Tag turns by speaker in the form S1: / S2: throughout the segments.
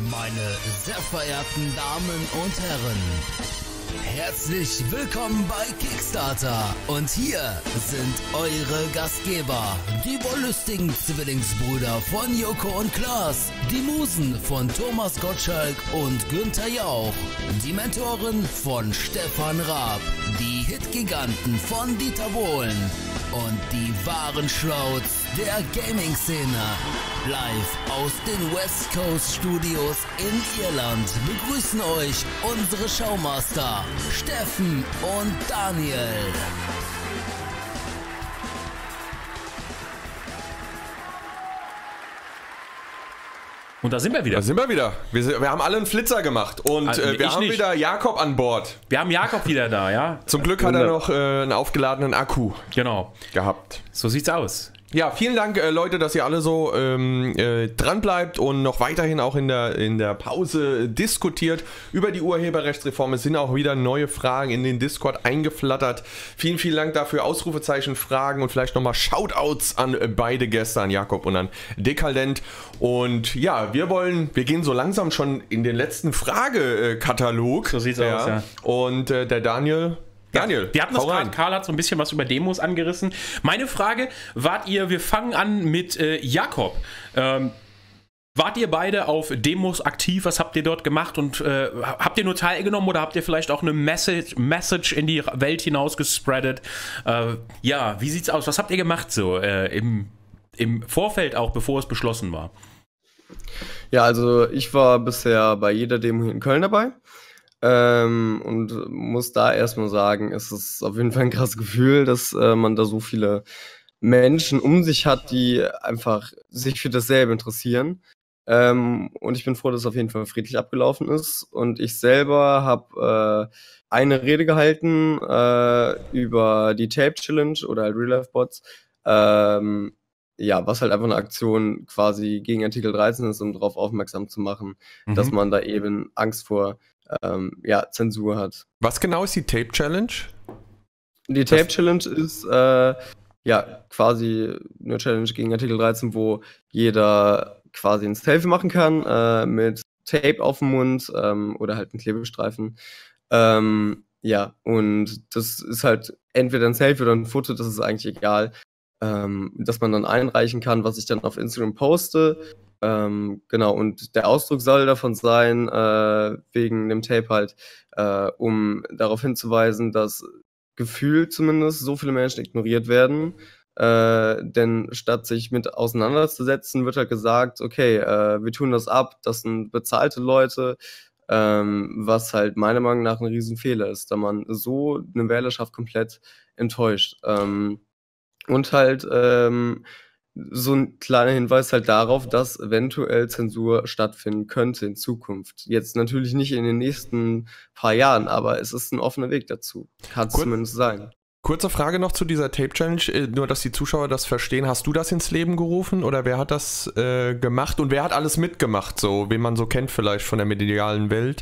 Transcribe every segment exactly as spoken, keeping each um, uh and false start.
S1: Meine sehr verehrten Damen und Herren, herzlich willkommen bei Kickstarter. Und hier sind eure Gastgeber, die wollüstigen Zwillingsbrüder von Joko und Klaas, die Musen von Thomas Gottschalk und Günther Jauch, die Mentoren von Stefan Raab, die Hitgiganten von Dieter Bohlen und die wahren Schlauts der Gaming-Szene. Live aus den West Coast Studios in Irland begrüßen euch unsere Showmaster Steffen und Daniel.
S2: Und da sind wir wieder.
S3: Da sind wir wieder. Wir, wir haben alle einen Flitzer gemacht und
S2: Also,
S3: äh, wir haben
S2: nicht.
S3: wieder Jakob an Bord.
S2: Wir haben Jakob wieder da, ja?
S3: Zum Glück hat er noch äh, einen aufgeladenen Akku
S2: Genau.
S3: gehabt.
S2: So sieht's aus.
S3: Ja, vielen Dank, äh, Leute, dass ihr alle so ähm, äh, dran bleibt und noch weiterhin auch in der, in der Pause diskutiert über die Urheberrechtsreform. Es sind auch wieder neue Fragen in den Discord eingeflattert. Vielen, vielen Dank dafür. Ausrufezeichen, Fragen und vielleicht nochmal Shoutouts an äh, beide Gäste, an Jakob und an Dekadent. Und ja, wir wollen, wir gehen so langsam schon in den letzten Fragekatalog.
S2: So sieht's aus, ja.
S3: Und äh, der Daniel... Daniel,
S2: ja, wir hatten das gerade, Karl hat so ein bisschen was über Demos angerissen. Meine Frage, wart ihr, wir fangen an mit äh, Jakob. Ähm, wart ihr beide auf Demos aktiv? Was habt ihr dort gemacht? Und äh, habt ihr nur teilgenommen oder habt ihr vielleicht auch eine Message, Message in die Welt hinaus gespreadet? Äh, ja, wie sieht's aus? Was habt ihr gemacht so äh, im, im Vorfeld auch, bevor es beschlossen war?
S4: Ja, also ich war bisher bei jeder Demo hier in Köln dabei. Ähm, und muss da erstmal sagen, es ist auf jeden Fall ein krasses Gefühl, dass äh, man da so viele Menschen um sich hat, die einfach sich für dasselbe interessieren. Ähm, und ich bin froh, dass es auf jeden Fall friedlich abgelaufen ist. Und ich selber habe äh, eine Rede gehalten äh, über die Tape Challenge oder halt Real-Life-Bots. Ähm, ja, was halt einfach eine Aktion quasi gegen Artikel dreizehn ist, um darauf aufmerksam zu machen, mhm. dass man da eben Angst vor Ähm, ja, Zensur hat.
S3: Was genau ist die Tape Challenge?
S4: Die Tape das Challenge ist äh, ja quasi eine Challenge gegen Artikel dreizehn, wo jeder quasi ein Selfie machen kann äh, mit Tape auf dem Mund ähm, oder halt einen Klebestreifen. Ähm, ja, und das ist halt entweder ein Selfie oder ein Foto, das ist eigentlich egal, ähm, dass man dann einreichen kann, was ich dann auf Instagram poste. Ähm, genau, und der Ausdruck soll davon sein, äh, wegen dem Tape halt, äh, um darauf hinzuweisen, dass gefühlt zumindest so viele Menschen ignoriert werden, äh, denn statt sich mit auseinanderzusetzen, wird halt gesagt, okay, äh, wir tun das ab, das sind bezahlte Leute, ähm, was halt meiner Meinung nach ein Riesenfehler ist, da man so eine Wählerschaft komplett enttäuscht. Ähm, und halt, ähm, so ein kleiner Hinweis halt darauf, dass eventuell Zensur stattfinden könnte in Zukunft. Jetzt natürlich nicht in den nächsten paar Jahren, aber es ist ein offener Weg dazu. Kann es zumindest sein.
S3: Kurze Frage noch zu dieser Tape Challenge, nur dass die Zuschauer das verstehen. Hast du das ins Leben gerufen oder wer hat das äh, gemacht und wer hat alles mitgemacht, so wen man so kennt vielleicht von der medialen Welt?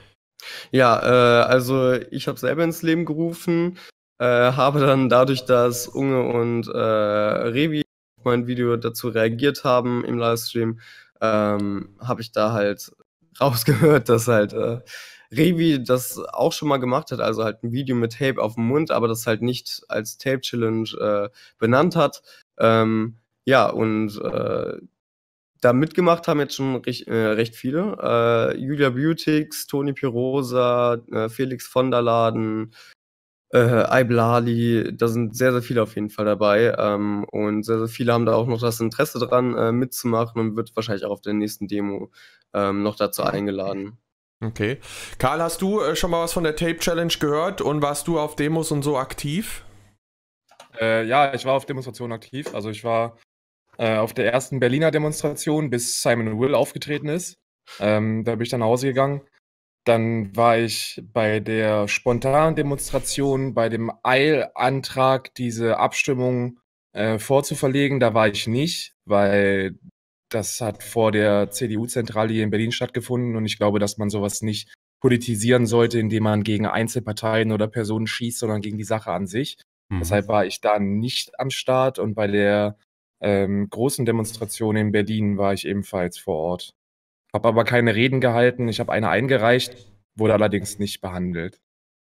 S4: Ja, äh, also ich habe selber ins Leben gerufen, äh, habe dann dadurch, dass Unge und äh, Revi mein Video dazu reagiert haben im Livestream, ähm, habe ich da halt rausgehört, dass halt äh, Revi das auch schon mal gemacht hat, also halt ein Video mit Tape auf dem Mund, aber das halt nicht als Tape Challenge äh, benannt hat. Ähm, ja, und äh, da mitgemacht haben jetzt schon recht, äh, recht viele. Äh, Julia Beautix, Toni Pirosa, äh, Felix von der Laden, Äh, Iblali, da sind sehr, sehr viele auf jeden Fall dabei ähm, und sehr, sehr viele haben da auch noch das Interesse dran äh, mitzumachen und wird wahrscheinlich auch auf der nächsten Demo ähm, noch dazu eingeladen.
S3: Okay. Karl, hast du äh, schon mal was von der Tape Challenge gehört und warst du auf Demos und so aktiv?
S5: Äh, ja, ich war auf Demonstrationen aktiv, also ich war äh, auf der ersten Berliner Demonstration, bis Simon Will aufgetreten ist. Ähm, da bin ich dann nach Hause gegangen. Dann war ich bei der spontanen Demonstration, bei dem Eilantrag, diese Abstimmung äh, vorzuverlegen. Da war ich nicht, weil das hat vor der C D U-Zentrale hier in Berlin stattgefunden und ich glaube, dass man sowas nicht politisieren sollte, indem man gegen Einzelparteien oder Personen schießt, sondern gegen die Sache an sich. Mhm. Deshalb war ich da nicht am Start und bei der ähm, großen Demonstration in Berlin war ich ebenfalls vor Ort. habe aber keine Reden gehalten. Ich habe eine eingereicht, wurde allerdings nicht behandelt.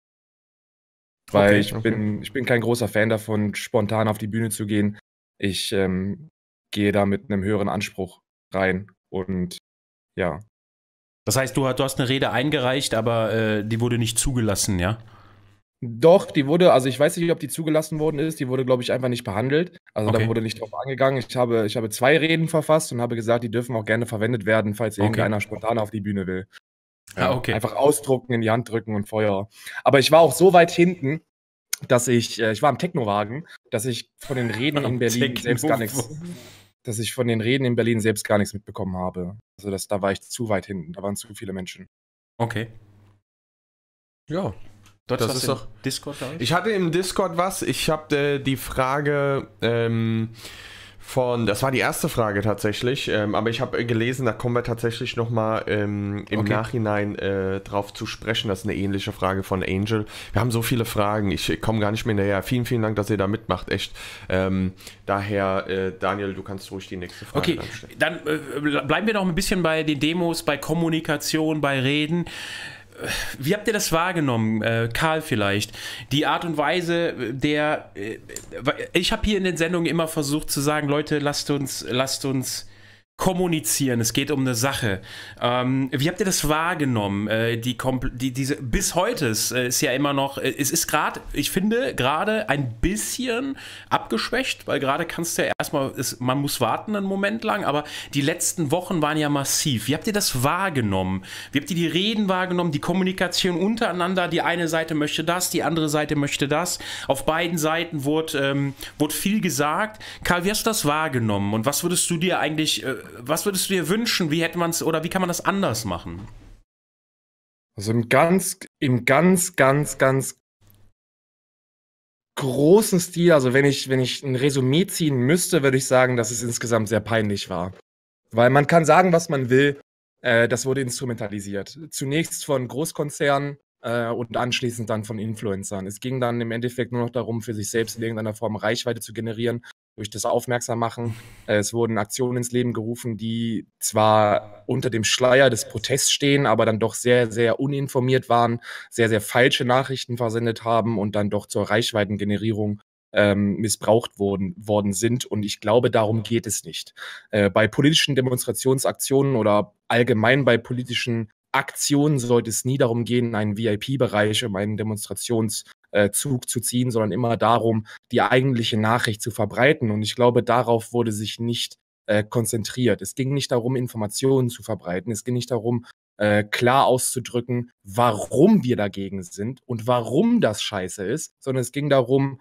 S5: Weil
S2: Okay,
S5: ich,
S3: okay.
S5: bin, ich bin kein großer Fan davon, spontan auf die Bühne zu gehen. Ich ähm, gehe da mit einem höheren Anspruch rein. Und ja.
S2: Das heißt, du, du hast eine Rede eingereicht, aber äh, die wurde nicht zugelassen, ja?
S5: Doch, die wurde, also ich weiß nicht, ob die zugelassen worden ist, die wurde, glaube ich, einfach nicht behandelt. Also
S2: Okay.
S5: da wurde nicht drauf angegangen. Ich habe, ich habe zwei Reden verfasst und habe gesagt, die dürfen auch gerne verwendet werden, falls
S2: Okay.
S5: irgendeiner spontan auf die Bühne will.
S2: Ah, okay.
S5: Einfach ausdrucken, in die Hand drücken und Feuer. Aber ich war auch so weit hinten, dass ich, äh, ich war im Technowagen, dass ich von den Reden in
S2: Am
S5: Berlin selbst gar nichts,
S2: Technowagen.
S5: dass ich von den Reden in Berlin selbst gar nichts mitbekommen habe. Also das, da war ich zu weit hinten, da waren zu viele Menschen.
S2: Okay.
S3: Ja.
S2: Dort
S3: Das
S2: was
S3: ist
S2: im
S3: doch-
S2: Discord, glaube ich.
S3: Ich hatte im Discord was. Ich habe äh, die Frage ähm, von, das war die erste Frage tatsächlich, ähm, aber ich habe äh, gelesen, da kommen wir tatsächlich nochmal ähm, im
S2: Okay.
S3: Nachhinein äh, drauf zu sprechen. Das ist eine ähnliche Frage von Angel. Wir haben so viele Fragen, ich komme gar nicht mehr hinterher. Vielen, vielen Dank, dass ihr da mitmacht, echt. Ähm, daher, äh, Daniel, du kannst ruhig die nächste Frage
S2: Okay,
S3: anstellen.
S2: dann äh, bleiben wir noch ein bisschen bei den Demos, bei Kommunikation, bei Reden. Wie habt ihr das wahrgenommen, äh, Karl vielleicht? Die Art und Weise der, äh, ich habe hier in den Sendungen immer versucht zu sagen, Leute, lasst uns, lasst uns kommunizieren, es geht um eine Sache. Ähm, wie habt ihr das wahrgenommen? Äh, die, kompl- die, diese, bis heute ist, äh, ist ja immer noch, äh, es ist gerade, ich finde, gerade ein bisschen abgeschwächt, weil gerade kannst du ja erstmal, es, man muss warten einen Moment lang, aber die letzten Wochen waren ja massiv. Wie habt ihr das wahrgenommen? Wie habt ihr die Reden wahrgenommen, die Kommunikation untereinander? Die eine Seite möchte das, die andere Seite möchte das. Auf beiden Seiten wurde, ähm, wurde viel gesagt. Karl, wie hast du das wahrgenommen? Und was würdest du dir eigentlich, äh, was würdest du dir wünschen? Wie hätte man es oder wie kann man das anders machen?
S5: Also im ganz, im ganz, ganz, ganz großen Stil, also wenn ich, wenn ich ein Resümee ziehen müsste, würde ich sagen, dass es insgesamt sehr peinlich war. Weil man kann sagen, was man will, äh, das wurde instrumentalisiert. Zunächst von Großkonzernen äh, und anschließend dann von Influencern. Es ging dann im Endeffekt nur noch darum, für sich selbst in irgendeiner Form Reichweite zu generieren, durch das Aufmerksammachen. Äh, es wurden Aktionen ins Leben gerufen, die zwar unter dem Schleier des Protests stehen, aber dann doch sehr, sehr uninformiert waren, sehr, sehr falsche Nachrichten versendet haben und dann doch zur Reichweitengenerierung ähm, missbraucht worden, worden sind. Und ich glaube, darum geht es nicht. Äh, bei politischen Demonstrationsaktionen oder allgemein bei politischen Aktionen sollte es nie darum gehen, einen V I P-Bereich um einen Demonstrationszug zu ziehen, sondern immer darum, die eigentliche Nachricht zu verbreiten. Und ich glaube, darauf wurde sich nicht äh, konzentriert. Es ging nicht darum, Informationen zu verbreiten. Es ging nicht darum, äh, klar auszudrücken, warum wir dagegen sind und warum das scheiße ist, sondern es ging darum,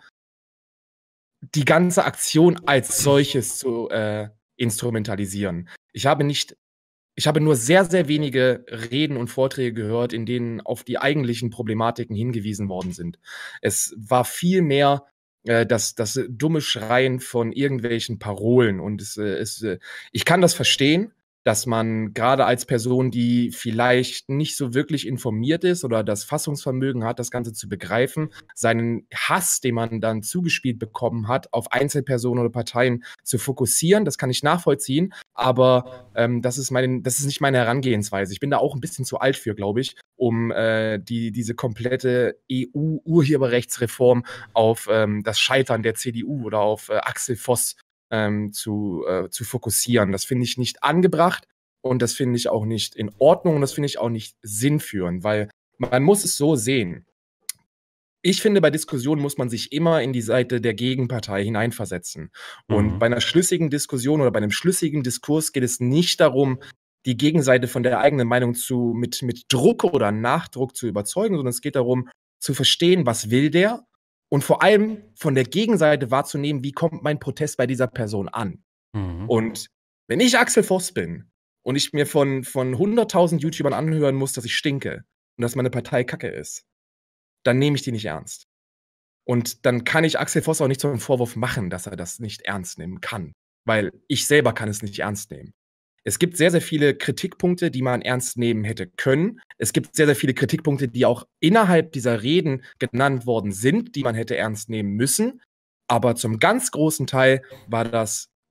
S5: die ganze Aktion als solches zu äh, instrumentalisieren. Ich habe nicht Ich habe nur sehr, sehr wenige Reden und Vorträge gehört, in denen auf die eigentlichen Problematiken hingewiesen worden sind. Es war viel mehr äh, das, das dumme Schreien von irgendwelchen Parolen. Und es, äh, es, äh, ich kann das verstehen, dass man gerade als Person, die vielleicht nicht so wirklich informiert ist oder das Fassungsvermögen hat, das Ganze zu begreifen, seinen Hass, den man dann zugespielt bekommen hat, auf Einzelpersonen oder Parteien zu fokussieren. Das kann ich nachvollziehen. Aber ähm, das ist meine, das ist nicht meine Herangehensweise. Ich bin da auch ein bisschen zu alt für, glaube ich, um äh, die, diese komplette E U-Urheberrechtsreform auf ähm, das Scheitern der C D U oder auf äh, Axel Voss ähm, zu, äh, zu fokussieren. Das finde ich nicht angebracht und das finde ich auch nicht in Ordnung und das finde ich auch nicht sinnführend, weil man muss es so sehen. Ich finde, bei Diskussionen muss man sich immer in die Seite der Gegenpartei hineinversetzen. Und
S2: Mhm.
S5: bei einer schlüssigen Diskussion oder bei einem schlüssigen Diskurs geht es nicht darum, die Gegenseite von der eigenen Meinung zu, mit, mit Druck oder Nachdruck zu überzeugen, sondern es geht darum, zu verstehen, was will der und vor allem von der Gegenseite wahrzunehmen, wie kommt mein Protest bei dieser Person an.
S2: Mhm.
S5: Und wenn ich Axel Voss bin und ich mir von, von hunderttausend YouTubern anhören muss, dass ich stinke und dass meine Partei kacke ist, dann nehme ich die nicht ernst. Und dann kann ich Axel Voss auch nicht so einen Vorwurf machen, dass er das nicht ernst nehmen kann. Weil ich selber kann es nicht ernst nehmen. Es gibt sehr, sehr viele Kritikpunkte, die man ernst nehmen hätte können. Es gibt sehr, sehr viele Kritikpunkte, die auch innerhalb dieser Reden genannt worden sind, die man hätte ernst nehmen müssen. Aber zum ganz großen Teil war das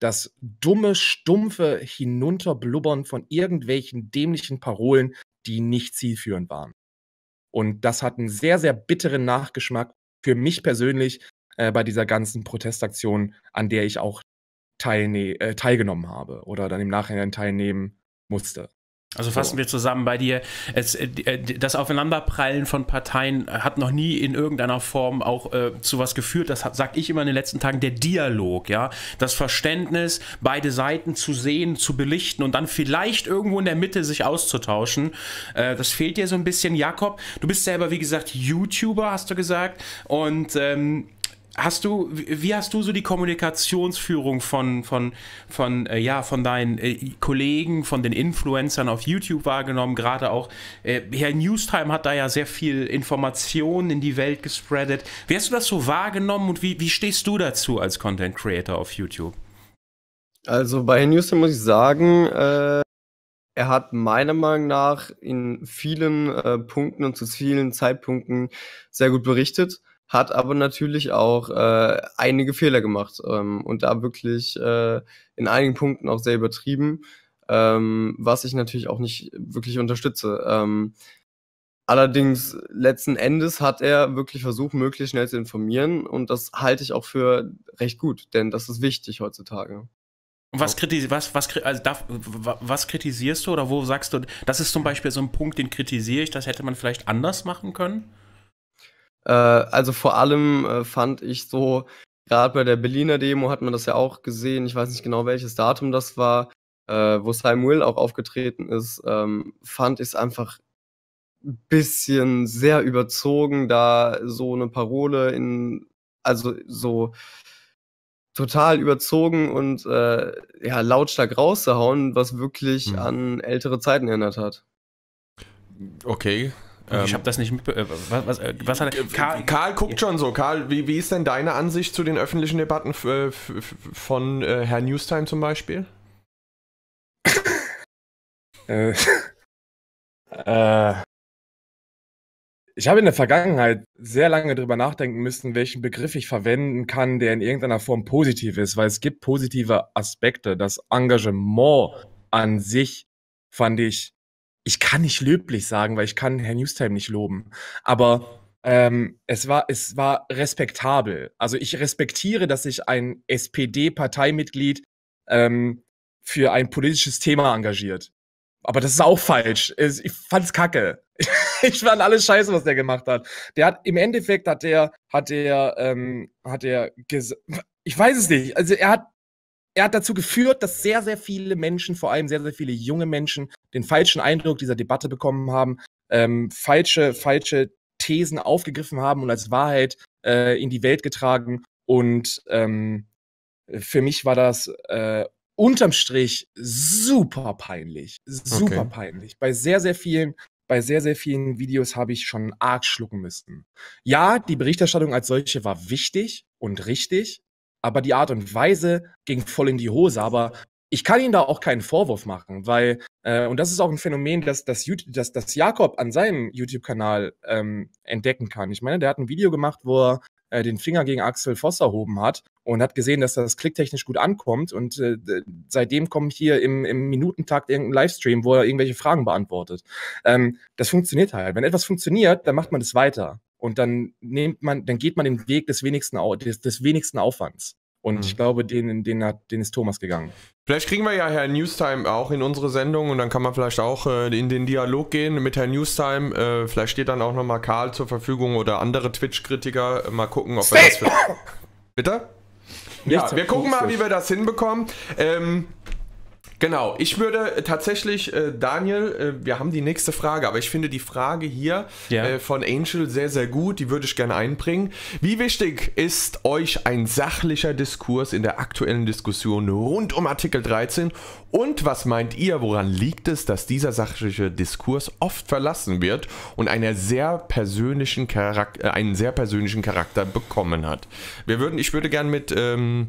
S5: das dumme, stumpfe Hinunterblubbern von irgendwelchen dämlichen Parolen, die nicht zielführend waren. Und das hat einen sehr, sehr bitteren Nachgeschmack für mich persönlich äh, bei dieser ganzen Protestaktion, an der ich auch teilne äh, teilgenommen habe oder dann im Nachhinein teilnehmen musste.
S2: Also fassen wir zusammen bei dir, es, das Aufeinanderprallen von Parteien hat noch nie in irgendeiner Form auch äh, zu was geführt. Das hat, sag ich immer in den letzten Tagen, der Dialog, ja, das Verständnis, beide Seiten zu sehen, zu belichten und dann vielleicht irgendwo in der Mitte sich auszutauschen. Äh, das fehlt dir so ein bisschen. Jakob, du bist selber, wie gesagt, YouTuber, hast du gesagt, und ähm, Hast du, wie hast du so die Kommunikationsführung von, von, von, äh, ja, von deinen äh, Kollegen, von den Influencern auf YouTube wahrgenommen? Gerade auch, äh, Herr Newstime hat da ja sehr viel Informationen in die Welt gespreadet. Wie hast du das so wahrgenommen und wie, wie stehst du dazu als Content Creator auf YouTube?
S4: Also bei Herrn Newstime muss ich sagen, äh, er hat meiner Meinung nach in vielen äh, Punkten und zu vielen Zeitpunkten sehr gut berichtet. Hat aber natürlich auch äh, einige Fehler gemacht ähm, und da wirklich äh, in einigen Punkten auch sehr übertrieben, ähm, was ich natürlich auch nicht wirklich unterstütze. Ähm, allerdings letzten Endes hat er wirklich versucht, möglichst schnell zu informieren und das halte ich auch für recht gut, denn das ist wichtig heutzutage.
S2: Was, kritis was, was, also darf, was kritisierst du oder wo sagst du, das ist zum Beispiel so ein Punkt, den kritisiere ich, das hätte man vielleicht anders machen können?
S4: Äh, also vor allem äh, fand ich so, gerade bei der Berliner Demo hat man das ja auch gesehen, ich weiß nicht genau, welches Datum das war, äh, wo Simon Will auch aufgetreten ist, ähm, fand ich es einfach ein bisschen sehr überzogen, da so eine Parole in, also so total überzogen und äh, ja, lautstark rauszuhauen, was wirklich
S3: Hm.
S4: an ältere Zeiten erinnert hat.
S3: Okay.
S2: Ich habe das nicht mitbekommen. Was, was, was hat er?
S3: Karl, Karl guckt schon so. Karl, wie, wie ist denn deine Ansicht zu den öffentlichen Debatten von äh, Herrn Newstime zum Beispiel?
S5: Äh, äh, ich habe in der Vergangenheit sehr lange drüber nachdenken müssen, welchen Begriff ich verwenden kann, der in irgendeiner Form positiv ist, weil es gibt positive Aspekte. Das Engagement an sich fand ich, ich kann nicht löblich sagen, weil ich kann Herrn Newstime nicht loben, aber ähm, es war, es war respektabel. Also ich respektiere, dass sich ein S P D-Parteimitglied ähm, für ein politisches Thema engagiert. Aber das ist auch falsch. Ich fand's kacke. Ich fand alles scheiße, was der gemacht hat. Der hat, im Endeffekt hat der, hat der, ähm, hat der, ich weiß es nicht. Also er hat, er hat dazu geführt, dass sehr, sehr viele Menschen, vor allem sehr, sehr viele junge Menschen, den falschen Eindruck dieser Debatte bekommen haben, ähm, falsche, falsche Thesen aufgegriffen haben und als Wahrheit äh, in die Welt getragen. Und ähm, für mich war das äh, unterm Strich super peinlich. Super
S3: Okay.
S5: peinlich. Bei sehr, sehr vielen, bei sehr, sehr vielen Videos habe ich schon arg schlucken müssen. Ja, die Berichterstattung als solche war wichtig und richtig, aber die Art und Weise ging voll in die Hose. Aber ich kann ihm da auch keinen Vorwurf machen, weil, äh, und das ist auch ein Phänomen, das, das, das, das Jakob an seinem YouTube-Kanal ähm, entdecken kann. Ich meine, der hat ein Video gemacht, wo er äh, den Finger gegen Axel Voss erhoben hat und hat gesehen, dass das klicktechnisch gut ankommt. Und äh, seitdem kommt hier im, im Minutentakt irgendein Livestream, wo er irgendwelche Fragen beantwortet. Ähm, das funktioniert halt. Wenn etwas funktioniert, dann macht man das weiter. Und dann nimmt man, dann geht man den Weg des wenigsten, Au des, des wenigsten Aufwands. Und
S3: Mhm.
S5: ich glaube, den, den, hat, den ist Thomas gegangen.
S3: Vielleicht kriegen wir ja Herrn Newstime auch in unsere Sendung und dann kann man vielleicht auch äh, in den Dialog gehen mit Herrn Newstime. Äh, vielleicht steht dann auch nochmal Karl zur Verfügung oder andere Twitch-Kritiker. Äh, mal gucken, ob wir das für... Bitte? Ja, wir gucken mal, wie wir das hinbekommen. Ähm, genau, ich würde tatsächlich, äh, Daniel, äh, wir haben die nächste Frage, aber ich finde die Frage hier
S2: Ja.
S3: äh, von Angel sehr, sehr gut, die würde ich gerne einbringen. Wie wichtig ist euch ein sachlicher Diskurs in der aktuellen Diskussion rund um Artikel dreizehn und was meint ihr, woran liegt es, dass dieser sachliche Diskurs oft verlassen wird und einer sehr persönlichen Charakter, äh, einen sehr persönlichen Charakter bekommen hat? Wir würden, ich würde gerne mit... Ähm,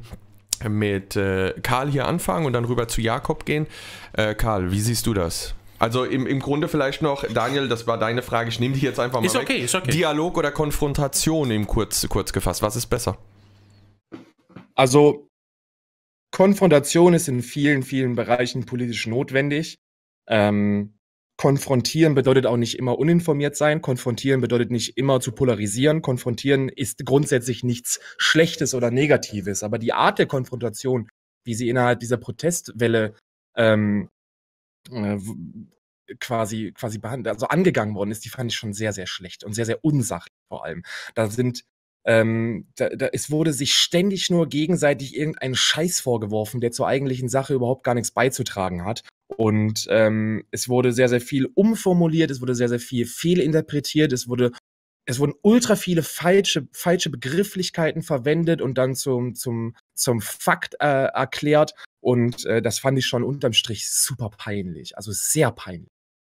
S3: mit äh, Karl hier anfangen und dann rüber zu Jakob gehen. Äh, Karl, wie siehst du das? Also im, im Grunde vielleicht noch, Daniel, das war deine Frage, ich nehme dich jetzt einfach mal
S2: Ist
S3: weg.
S2: okay, ist okay.
S3: Dialog oder Konfrontation im kurz, kurz gefasst, was ist besser?
S5: Also, Konfrontation ist in vielen, vielen Bereichen politisch notwendig. Ähm, konfrontieren bedeutet auch nicht immer uninformiert sein. Konfrontieren bedeutet nicht immer zu polarisieren. Konfrontieren ist grundsätzlich nichts Schlechtes oder Negatives. Aber die Art der Konfrontation, wie sie innerhalb dieser Protestwelle ähm, äh, quasi, quasi behandelt, also angegangen worden ist, die fand ich schon sehr, sehr schlecht und sehr, sehr unsachlich vor allem. Da sind Ähm, da, da, es wurde sich ständig nur gegenseitig irgendeinen Scheiß vorgeworfen, der zur eigentlichen Sache überhaupt gar nichts beizutragen hat. Und ähm, es wurde sehr, sehr viel umformuliert, es wurde sehr, sehr viel fehlinterpretiert, es wurde, es wurden ultra viele falsche, falsche Begrifflichkeiten verwendet und dann zum, zum, zum Fakt äh, erklärt. Und äh, das fand ich schon unterm Strich super peinlich, also sehr peinlich.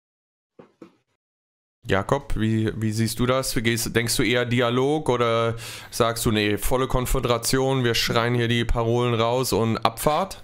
S3: Jakob, wie, wie siehst du das? Wie gehst, denkst du eher Dialog oder sagst du, nee, volle Konfrontation, wir schreien hier die Parolen raus und Abfahrt?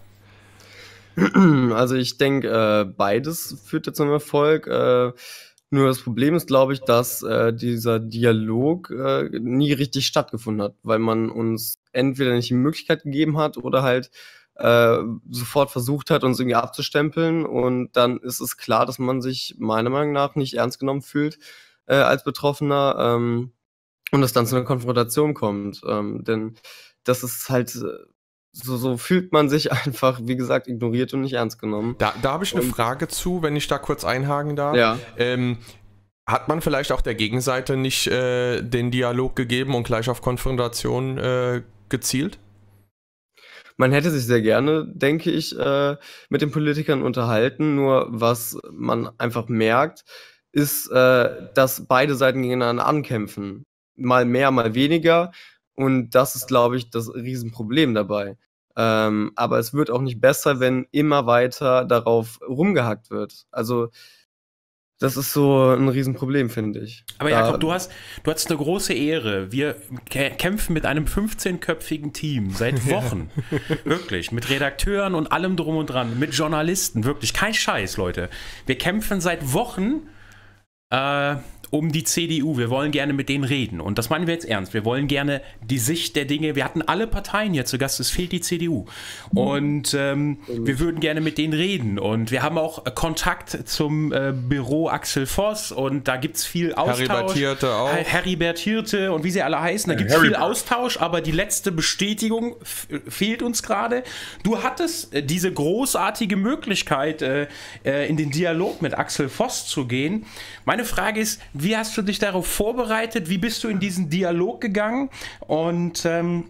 S4: Also ich denke, äh, beides führt zum Erfolg. Äh, nur das Problem ist, glaube ich, dass äh, dieser Dialog äh, nie richtig stattgefunden hat, weil man uns entweder nicht die Möglichkeit gegeben hat oder halt äh, sofort versucht hat, uns irgendwie abzustempeln. Und dann ist es klar, dass man sich meiner Meinung nach nicht ernst genommen fühlt äh, als Betroffener ähm, und es dann zu einer Konfrontation kommt. Ähm, denn das ist halt, so, so fühlt man sich einfach, wie gesagt, ignoriert und nicht ernst genommen.
S3: Da, da habe ich eine
S4: Und-
S3: Frage zu, wenn ich da kurz einhaken darf.
S4: Ja.
S3: Ähm, hat man vielleicht auch der Gegenseite nicht äh, den Dialog gegeben und gleich auf Konfrontation äh, gezielt?
S4: Man hätte sich sehr gerne, denke ich, äh, mit den Politikern unterhalten. Nur was man einfach merkt, ist, äh, dass beide Seiten gegeneinander ankämpfen. Mal mehr, mal weniger. Und das ist, glaube ich, das Riesenproblem dabei. Ähm, aber es wird auch nicht besser, wenn immer weiter darauf rumgehackt wird. Also das ist so ein Riesenproblem, finde ich.
S2: Aber
S4: Da-
S2: Jakob, du hast, du hast eine große Ehre. Wir kä kämpfen mit einem fünfzehnköpfigen Team seit Wochen. Wirklich. Mit Redakteuren und allem drum und dran. Mit Journalisten. Wirklich. Kein Scheiß, Leute. Wir kämpfen seit Wochen äh, um die C D U. Wir wollen gerne mit denen reden. Und das meinen wir jetzt ernst. Wir wollen gerne die Sicht der Dinge. Wir hatten alle Parteien hier zu Gast. Es fehlt die C D U. Und ähm, wir würden gerne mit denen reden. Und wir haben auch Kontakt zum äh, Büro Axel Voss. Und da gibt es viel Austausch.
S3: Heribert Hirte auch.
S2: Her- Heribert Hirte und wie sie alle heißen. Da gibt es
S5: Harry
S2: viel
S5: Bert.
S2: Austausch. Aber die letzte Bestätigung f- fehlt uns gerade. Du hattest äh, diese großartige Möglichkeit, äh, äh, in den Dialog mit Axel Voss zu gehen. Meine Frage ist, wie hast du dich darauf vorbereitet? Wie bist du in diesen Dialog gegangen? Und ähm,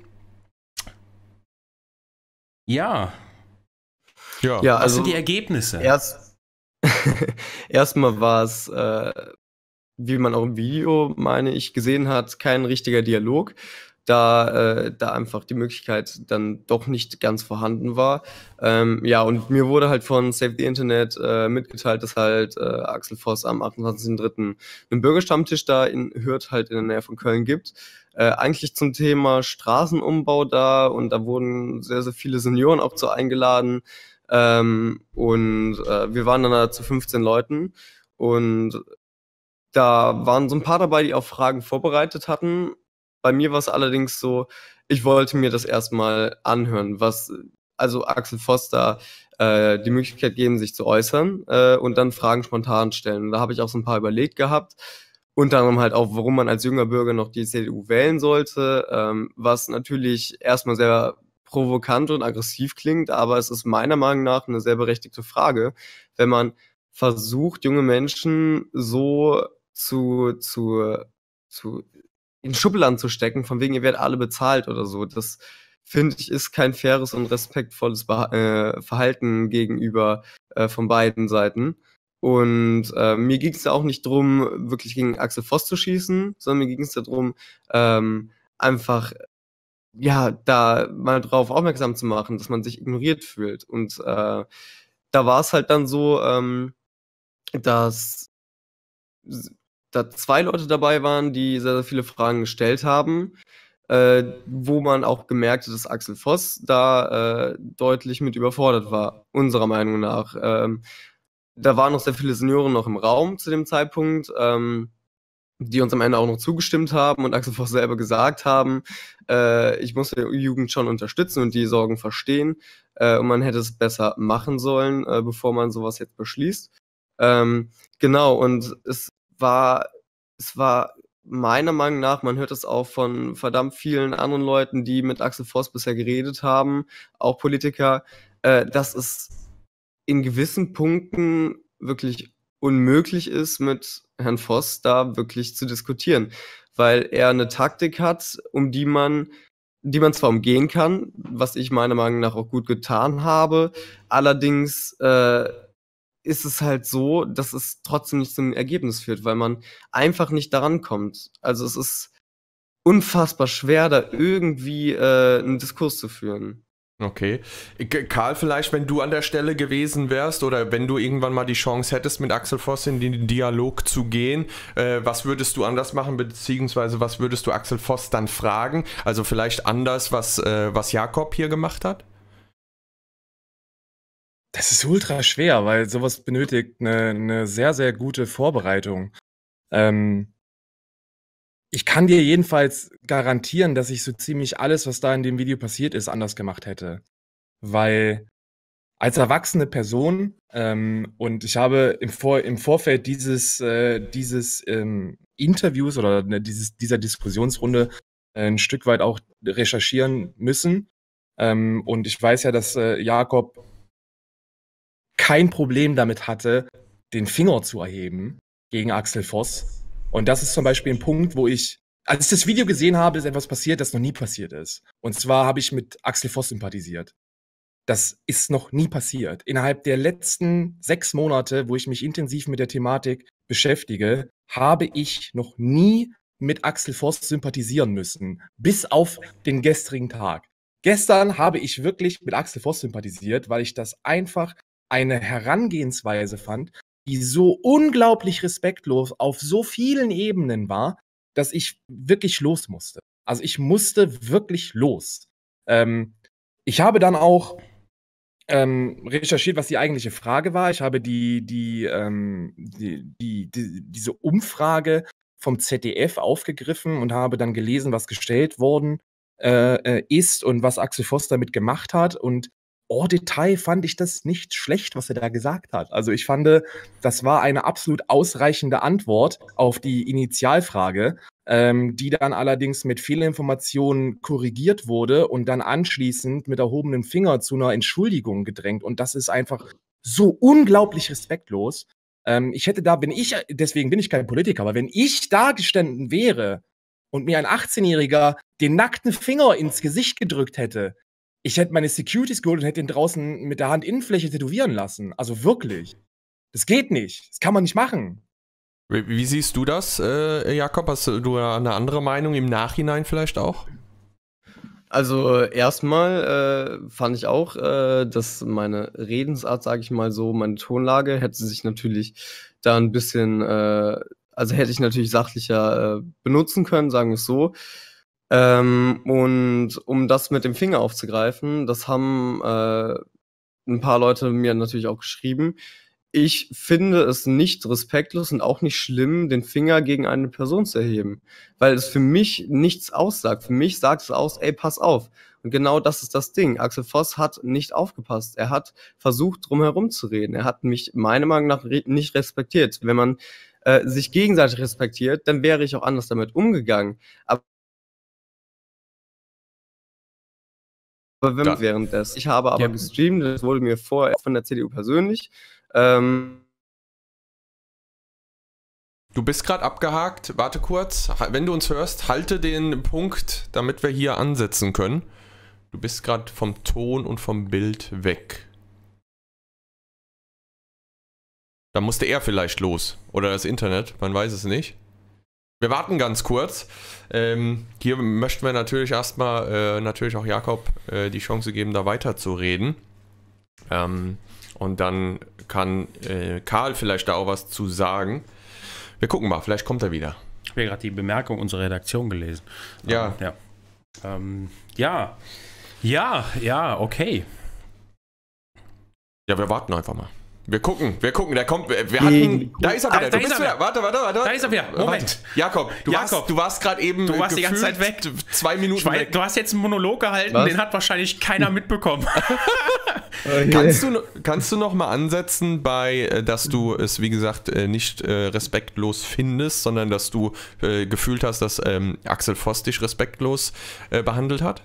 S2: ja,
S3: Ja.
S4: ja,
S2: was
S4: also
S2: sind die Ergebnisse?
S4: Erst erstmal war es, äh, wie man auch im Video, meine ich, gesehen hat, kein richtiger Dialog, da, äh, da einfach die Möglichkeit dann doch nicht ganz vorhanden war. Ähm, ja, und mir wurde halt von Save the Internet äh, mitgeteilt, dass halt äh, Axel Voss am achtundzwanzigsten dritten einen Bürgerstammtisch da in Hürth halt in der Nähe von Köln gibt. Äh, eigentlich zum Thema Straßenumbau da, und da wurden sehr, sehr viele Senioren auch zu eingeladen. Ähm, und äh, wir waren dann da zu fünfzehn Leuten, und da waren so ein paar dabei, die auch Fragen vorbereitet hatten. Bei mir war es allerdings so, ich wollte mir das erstmal anhören, was also Axel Voss da äh, die Möglichkeit geben, sich zu äußern äh, und dann Fragen spontan stellen. Und da habe ich auch so ein paar überlegt gehabt. Unter anderem halt auch, warum man als junger Bürger noch die C D U wählen sollte, ähm, was natürlich erstmal sehr provokant und aggressiv klingt, aber es ist meiner Meinung nach eine sehr berechtigte Frage, wenn man versucht, junge Menschen so zu, zu, zu in Schubladen zu stecken, von wegen, ihr werdet alle bezahlt oder so. Das, finde ich, ist kein faires und respektvolles Beha- äh, Verhalten gegenüber äh, von beiden Seiten. Und äh, mir ging es da auch nicht drum, wirklich gegen Axel Voss zu schießen, sondern mir ging es darum, ähm, einfach ja, da mal drauf aufmerksam zu machen, dass man sich ignoriert fühlt. Und äh, da war es halt dann so, ähm, dass s- da zwei Leute dabei waren, die sehr, sehr viele Fragen gestellt haben, äh, wo man auch gemerkt hat, dass Axel Voss da äh, deutlich mit überfordert war, unserer Meinung nach. Ähm, da waren noch sehr viele Senioren noch im Raum zu dem Zeitpunkt. Ähm, die uns am Ende auch noch zugestimmt haben und Axel Voss selber gesagt haben, äh, ich muss die Jugend schon unterstützen und die Sorgen verstehen äh, und man hätte es besser machen sollen, äh, bevor man sowas jetzt beschließt. Ähm, genau, und es war, es war meiner Meinung nach, man hört es auch von verdammt vielen anderen Leuten, die mit Axel Voss bisher geredet haben, auch Politiker, äh, dass es in gewissen Punkten wirklich unmöglich ist, mit Herrn Voss da wirklich zu diskutieren, weil er eine Taktik hat, um die man, die man zwar umgehen kann, was ich meiner Meinung nach auch gut getan habe, allerdings äh, ist es halt so, dass es trotzdem nicht zum Ergebnis führt, weil man einfach nicht daran kommt. Also es ist unfassbar schwer, da irgendwie äh, einen Diskurs zu führen.
S3: Okay. K- Karl, vielleicht, wenn du an der Stelle gewesen wärst oder wenn du irgendwann mal die Chance hättest, mit Axel Voss in den Dialog zu gehen, äh, was würdest du anders machen, beziehungsweise was würdest du Axel Voss dann fragen? Also vielleicht anders, was, äh, was Jakob hier gemacht hat?
S5: Das ist ultra schwer, weil sowas benötigt eine, eine sehr, sehr gute Vorbereitung. Ähm, ich kann dir jedenfalls garantieren, dass ich so ziemlich alles, was da in dem Video passiert ist, anders gemacht hätte. Weil als erwachsene Person, ähm, und ich habe im, Vor im Vorfeld dieses, äh, dieses ähm, Interviews oder ne, dieses, dieser Diskussionsrunde äh, ein Stück weit auch recherchieren müssen. Ähm, und ich weiß ja, dass äh, Jakob kein Problem damit hatte, den Finger zu erheben gegen Axel Voss. Und das ist zum Beispiel ein Punkt, wo ich, als ich das Video gesehen habe, ist etwas passiert, das noch nie passiert ist. Und zwar habe ich mit Axel Voss sympathisiert. Das ist noch nie passiert. Innerhalb der letzten sechs Monate, wo ich mich intensiv mit der Thematik beschäftige, habe ich noch nie mit Axel Voss sympathisieren müssen. Bis auf den gestrigen Tag. Gestern habe ich wirklich mit Axel Voss sympathisiert, weil ich das einfach eine Herangehensweise fand, die so unglaublich respektlos auf so vielen Ebenen war, dass ich wirklich los musste. Also ich musste wirklich los. Ähm, ich habe dann auch ähm, recherchiert, was die eigentliche Frage war. Ich habe die, die, ähm, die, die, die, diese Umfrage vom Z D F aufgegriffen und habe dann gelesen, was gestellt worden äh, ist und was Axel Voss damit gemacht hat. Und en Detail fand ich das nicht schlecht, was er da gesagt hat. Also ich fand, das war eine absolut ausreichende Antwort auf die Initialfrage, ähm, die dann allerdings mit Fehlinformationen korrigiert wurde und dann anschließend mit erhobenem Finger zu einer Entschuldigung gedrängt. Und das ist einfach so unglaublich respektlos. Ähm, ich hätte da, wenn ich, deswegen bin ich kein Politiker, aber wenn ich da gestanden wäre und mir ein achtzehnjähriger den nackten Finger ins Gesicht gedrückt hätte, ich hätte meine Securities geholt und hätte ihn draußen mit der Handinnenfläche tätowieren lassen. Also wirklich. Das geht nicht. Das kann man nicht machen.
S3: Wie, wie siehst du das, äh, Jakob? Hast du eine andere Meinung im Nachhinein vielleicht auch?
S4: Also erstmal äh, fand ich auch, äh, dass meine Redensart, sage ich mal so, meine Tonlage hätte sich natürlich da ein bisschen, äh, also hätte ich natürlich sachlicher äh, benutzen können, sagen wir es so. Ähm, und um das mit dem Finger aufzugreifen, das haben äh, ein paar Leute mir natürlich auch geschrieben. Ich finde es nicht respektlos und auch nicht schlimm, den Finger gegen eine Person zu erheben, weil es für mich nichts aussagt. Für mich sagt es aus, ey, pass auf. Und genau das ist das Ding. Axel Voss hat nicht aufgepasst. Er hat versucht, drumherum zu reden. Er hat mich meiner Meinung nach re- nicht respektiert. Wenn man äh, sich gegenseitig respektiert, dann wäre ich auch anders damit umgegangen. Aber Aber wenn
S3: Da-
S4: währenddessen. Ich habe aber
S2: Ja.
S4: gestreamt, das wurde mir vorher von der C D U persönlich. Ähm,
S3: Du bist gerade abgehakt. Warte kurz. Ha- Wenn du uns hörst, halte den Punkt, damit wir hier ansetzen können. Du bist gerade vom Ton und vom Bild weg. Da musste er vielleicht los. Oder das Internet, man weiß es nicht. Wir warten ganz kurz. Ähm, hier möchten wir natürlich erstmal, äh, natürlich auch Jakob, äh, die Chance geben, da weiterzureden. Ähm, und dann kann äh, Karl vielleicht da auch was zu sagen. Wir gucken mal, vielleicht kommt er wieder.
S2: Ich habe gerade die Bemerkung unserer Redaktion gelesen.
S3: Ja.
S2: Ja. Ähm, ja. Ja, ja, okay.
S3: Ja, wir warten einfach mal. Wir gucken, wir gucken, der kommt, wir, wir hatten, da ist er wieder,
S2: da
S3: du
S2: ist
S3: bist
S2: er
S3: wieder,
S2: wieder.
S3: warte, warte, warte.
S2: Da ist er wieder, Moment.
S3: Warte. Jakob, du
S2: Jakob.
S3: warst, du warst gerade eben
S2: Du warst die ganze Zeit weg.
S3: zwei Minuten
S2: Schwein,
S3: weg.
S2: du hast jetzt einen Monolog gehalten,
S4: Was?
S2: den hat wahrscheinlich keiner mitbekommen.
S3: Kannst du, kannst du noch mal ansetzen bei, äh, dass du es, wie gesagt, äh, nicht äh, respektlos findest, sondern dass du äh, gefühlt hast, dass ähm, Axel Voss dich respektlos äh, behandelt hat?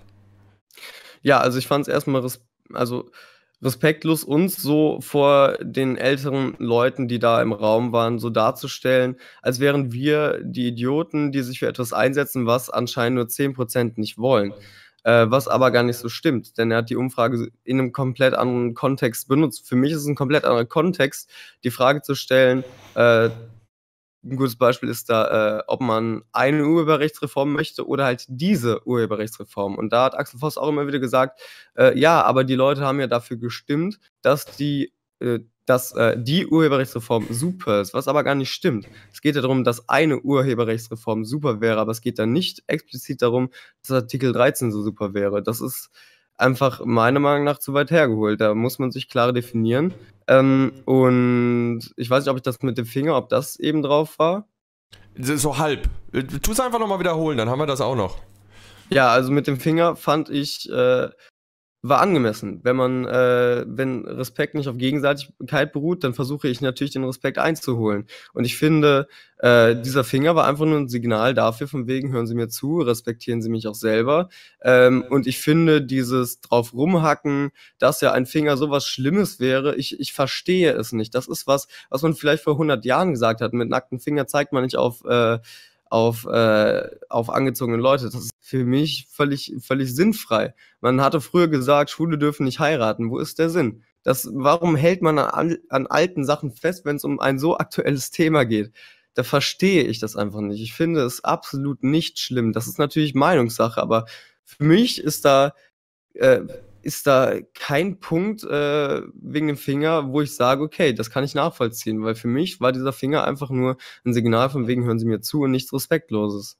S4: Ja, also ich fand es erstmal res also respektlos, uns so vor den älteren Leuten, die da im Raum waren, so darzustellen, als wären wir die Idioten, die sich für etwas einsetzen, was anscheinend nur zehn Prozent nicht wollen. Äh, was aber gar nicht so stimmt, denn er hat die Umfrage in einem komplett anderen Kontext benutzt. Für mich ist es ein komplett anderer Kontext, die Frage zu stellen, äh, ein gutes Beispiel ist da, äh, ob man eine Urheberrechtsreform möchte oder halt diese Urheberrechtsreform. Und da hat Axel Voss auch immer wieder gesagt, äh, ja, aber die Leute haben ja dafür gestimmt, dass die, äh, dass, äh, die Urheberrechtsreform super ist, was aber gar nicht stimmt. Es geht ja darum, dass eine Urheberrechtsreform super wäre, aber es geht dann nicht explizit darum, dass Artikel dreizehn so super wäre. Das ist einfach meiner Meinung nach zu weit hergeholt. Da muss man sich klar definieren. Ähm, und ich weiß nicht, ob ich das mit dem Finger, ob das eben drauf war.
S3: So halb. Tu es einfach nochmal wiederholen, dann haben wir das auch noch.
S4: Ja, also mit dem Finger fand ich, äh, war angemessen. Wenn man, äh, wenn Respekt nicht auf Gegenseitigkeit beruht, dann versuche ich natürlich den Respekt einzuholen. Und ich finde, äh, dieser Finger war einfach nur ein Signal dafür, von wegen, hören Sie mir zu, respektieren Sie mich auch selber. Ähm, und ich finde, dieses drauf rumhacken, dass ja ein Finger sowas Schlimmes wäre, ich, ich verstehe es nicht. Das ist was, was man vielleicht vor hundert Jahren gesagt hat. Mit nacktem Finger zeigt man nicht auf, äh, auf, äh, auf angezogene Leute. Das ist für mich völlig, völlig sinnfrei. Man hatte früher gesagt, Schwule dürfen nicht heiraten. Wo ist der Sinn? Das, warum hält man an, an alten Sachen fest, wenn es um ein so aktuelles Thema geht? Da verstehe ich das einfach nicht. Ich finde es absolut nicht schlimm. Das ist natürlich Meinungssache, aber für mich ist da, äh, ist da kein Punkt äh, wegen dem Finger, wo ich sage, okay, das kann ich nachvollziehen, weil für mich war dieser Finger einfach nur ein Signal von wegen, hören Sie mir zu und nichts Respektloses.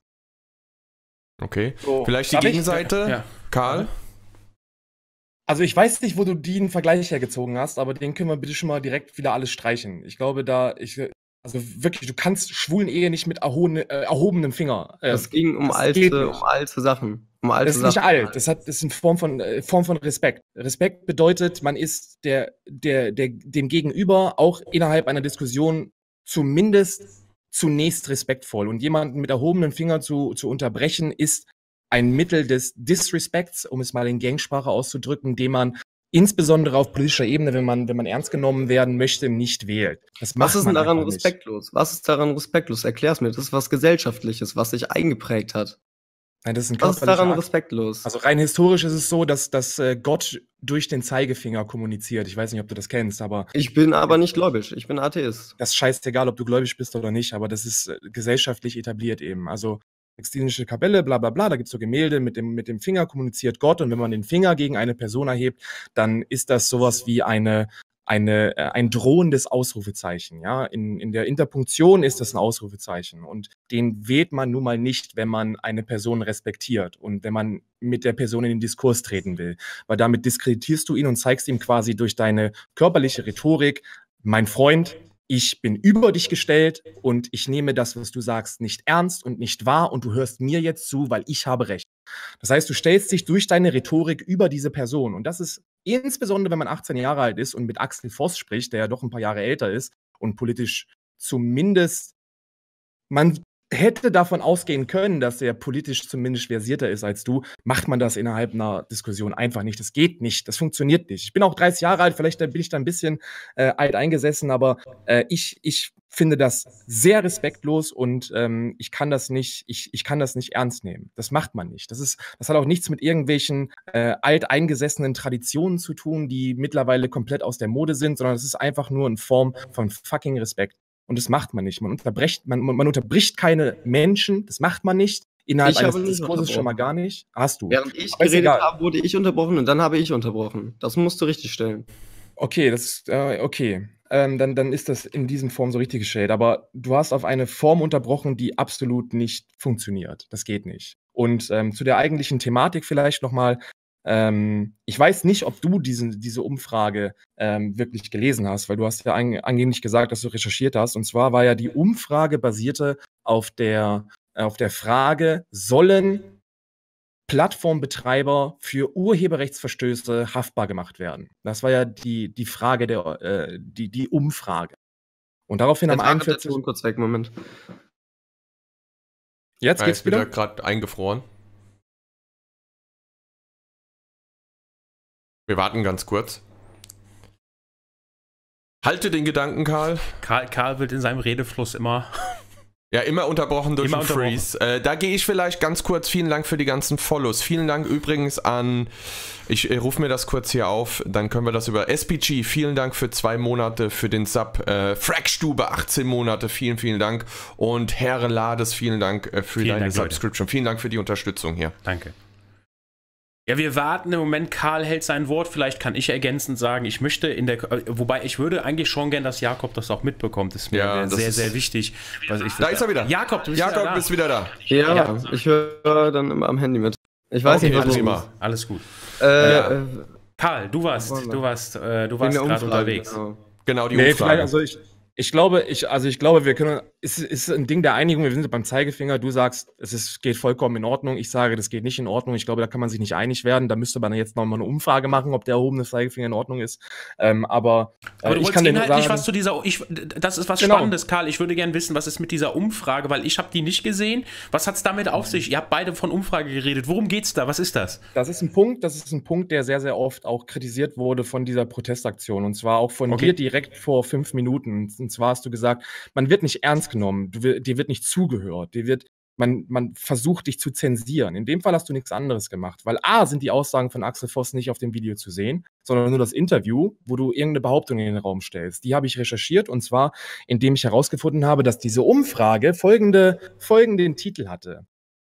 S3: Okay.
S5: So,
S3: Vielleicht die
S5: darf ich?
S3: Gegenseite,
S2: Ja.
S3: Karl?
S5: Also ich weiß nicht, wo du den Vergleich hergezogen hast, aber den können wir bitte schon mal direkt wieder alles streichen. Ich glaube, da, ich, also wirklich, du kannst schwulen Ehe nicht mit erhobene, äh, erhobenem Finger. Äh,
S4: Es ging um
S5: das geht
S4: alte,
S5: nicht.
S4: um alte Sachen. Um alte
S5: Das ist nicht
S4: Sachen.
S5: alt, das, hat, das ist eine Form von, äh, Form von Respekt. Respekt bedeutet, man ist der, der, der, dem Gegenüber auch innerhalb einer Diskussion zumindest zunächst respektvoll. Und jemanden mit erhobenem Finger zu, zu unterbrechen, ist ein Mittel des Disrespekts, um es mal in Gangsprache auszudrücken, den man insbesondere auf politischer Ebene, wenn man, wenn man ernst genommen werden möchte, nicht wählt. Das macht
S4: Was ist
S5: man
S4: denn daran
S5: einfach nicht.
S4: respektlos? Was ist daran respektlos? Erklär's mir. Das ist was Gesellschaftliches, was sich eingeprägt hat.
S5: Nein, das ist ein
S4: Was ist
S5: körperlicher
S4: daran
S5: Akt.
S4: respektlos?
S5: Also rein historisch ist es so, dass, dass äh, Gott durch den Zeigefinger kommuniziert. Ich weiß nicht, ob du das kennst, aber
S4: Ich bin aber nicht gläubig. Ich bin Atheist.
S5: das ist scheißegal, ob du gläubig bist oder nicht, aber das ist äh, gesellschaftlich etabliert eben. Also Sixtinische Kapelle, bla bla bla, da gibt es so Gemälde, mit dem, mit dem Finger kommuniziert Gott, und wenn man den Finger gegen eine Person erhebt, dann ist das sowas wie eine, eine, äh, ein drohendes Ausrufezeichen. Ja? In, in der Interpunktion ist das ein Ausrufezeichen, und den wählt man nun mal nicht, wenn man eine Person respektiert und wenn man mit der Person in den Diskurs treten will, weil damit diskreditierst du ihn und zeigst ihm quasi durch deine körperliche Rhetorik: Mein Freund, ich bin über dich gestellt und ich nehme das, was du sagst, nicht ernst und nicht wahr, und du hörst mir jetzt zu, weil ich habe Recht. Das heißt, du stellst dich durch deine Rhetorik über diese Person, und das ist insbesondere, wenn man achtzehn Jahre alt ist und mit Axel Voss spricht, der ja doch ein paar Jahre älter ist und politisch zumindest, man hätte davon ausgehen können, dass er politisch zumindest versierter ist als du, macht man das innerhalb einer Diskussion einfach nicht. Das geht nicht, das funktioniert nicht. Ich bin auch dreißig Jahre alt, vielleicht bin ich da ein bisschen äh, alt eingesessen, aber äh, ich, ich finde das sehr respektlos, und ähm, ich kann das nicht, ich, ich kann das nicht ernst nehmen. Das macht man nicht. Das ist, das hat auch nichts mit irgendwelchen äh, alteingesessenen Traditionen zu tun, die mittlerweile komplett aus der Mode sind, sondern es ist einfach nur in Form von fucking Respekt. Und das macht man nicht. Man unterbricht, man, man unterbricht keine Menschen, das macht man nicht. Innerhalb
S4: Ich
S5: eines
S4: habe nicht
S5: Diskurses schon mal
S4: unterbrochen.
S5: gar nicht. Hast du.
S4: Während ich
S5: Aber ist
S4: geredet
S5: egal.
S4: habe, wurde ich unterbrochen und dann habe ich unterbrochen. Das musst du richtig stellen.
S5: Okay, das äh, okay. Ähm, dann, dann ist das in diesem Form so richtig gestellt. Aber du hast auf eine Form unterbrochen, die absolut nicht funktioniert. Das geht nicht. Und ähm, zu der eigentlichen Thematik vielleicht nochmal. Ähm, ich weiß nicht, ob du diesen, diese Umfrage ähm, wirklich gelesen hast, weil du hast ja an, angeblich gesagt, dass du recherchiert hast. Und zwar war ja die Umfrage basierte auf der, äh, auf der Frage, sollen Plattformbetreiber für Urheberrechtsverstöße haftbar gemacht werden? Das war ja die, die Frage, der, äh, die, die Umfrage. Und daraufhin haben
S4: Jetzt war der
S5: einundvierzig...
S4: Ton kurz weg, Moment.
S5: Jetzt
S3: Er
S5: geht's
S3: ist wieder
S5: wieder?
S3: gerade eingefroren. Wir warten ganz kurz. Halte den Gedanken, Karl.
S2: Karl, Karl wird in seinem Redefluss immer.
S3: Ja, immer unterbrochen durch
S2: Immer
S3: den
S2: unterbrochen.
S3: Freeze. Äh, da gehe ich vielleicht ganz kurz. Vielen Dank für die ganzen Follows. Vielen Dank übrigens an, ich äh, rufe mir das kurz hier auf, dann können wir das über S P G. Vielen Dank für zwei Monate für den Sub. Äh, Frackstube, achtzehn Monate. Vielen, vielen Dank. Und Herr Lades, vielen Dank äh, für
S2: Vielen
S3: deine
S2: Dank, Leute.
S3: Subscription. Vielen Dank für die Unterstützung hier.
S2: Danke. Ja, wir warten im Moment. Karl hält sein Wort. Vielleicht kann ich ergänzend sagen, ich möchte in der, wobei ich würde eigentlich schon gern, dass Jakob das auch mitbekommt. Das ist mir
S3: Ja, das
S2: sehr,
S3: ist-
S2: sehr wichtig. Was ich
S3: Da ist er wieder.
S2: Jakob, du bist
S3: Jakob,
S2: wieder da.
S3: bist wieder da.
S4: Ja,
S2: Ja.
S4: ich höre dann immer am Handy mit. Ich weiß
S3: Okay,
S4: nicht, was
S3: prima.
S4: los
S2: Alles gut.
S4: ist. Äh,
S3: Ja.
S4: äh,
S2: Karl, du warst,
S4: Wollen wir?
S2: du warst, äh, du
S4: wegen
S2: warst
S4: der
S2: gerade
S4: Umfrage,
S2: unterwegs.
S4: genau.
S3: Genau, die
S5: Nee,
S3: Umfrage.
S5: vielleicht, also ich, ich glaube, ich, also ich glaube, wir können, es ist, ist ein Ding der Einigung, wir sind beim Zeigefinger, du sagst, es ist, geht vollkommen in Ordnung, ich sage, das geht nicht in Ordnung, ich glaube, da kann man sich nicht einig werden, da müsste man jetzt nochmal eine Umfrage machen, ob der erhobene Zeigefinger in Ordnung ist, ähm, aber, äh,
S2: Aber du
S5: ich
S2: wolltest
S5: kann dir nur
S2: inhaltlich
S5: sagen,
S2: was zu dieser, ich, das ist was
S5: Genau.
S2: Spannendes, Karl. Ich würde gerne wissen, was ist mit dieser Umfrage, weil ich habe die nicht gesehen. Was hat es damit auf sich? Ihr habt beide von Umfrage geredet. Worum geht's da? Was ist das?
S5: das ist ein Punkt, das ist ein Punkt, der sehr, sehr oft auch kritisiert wurde von dieser Protestaktion. Und zwar auch von
S2: Okay.
S5: dir direkt vor fünf Minuten. Und zwar hast du gesagt, man wird nicht ernst genommen, du, wir- dir wird nicht zugehört, dir wird, man, man versucht dich zu zensieren. In dem Fall hast du nichts anderes gemacht, weil A, sind die Aussagen von Axel Voss nicht auf dem Video zu sehen, sondern nur das Interview, wo du irgendeine Behauptung in den Raum stellst. Die habe ich recherchiert und zwar, indem ich herausgefunden habe, dass diese Umfrage folgende, folgenden Titel hatte.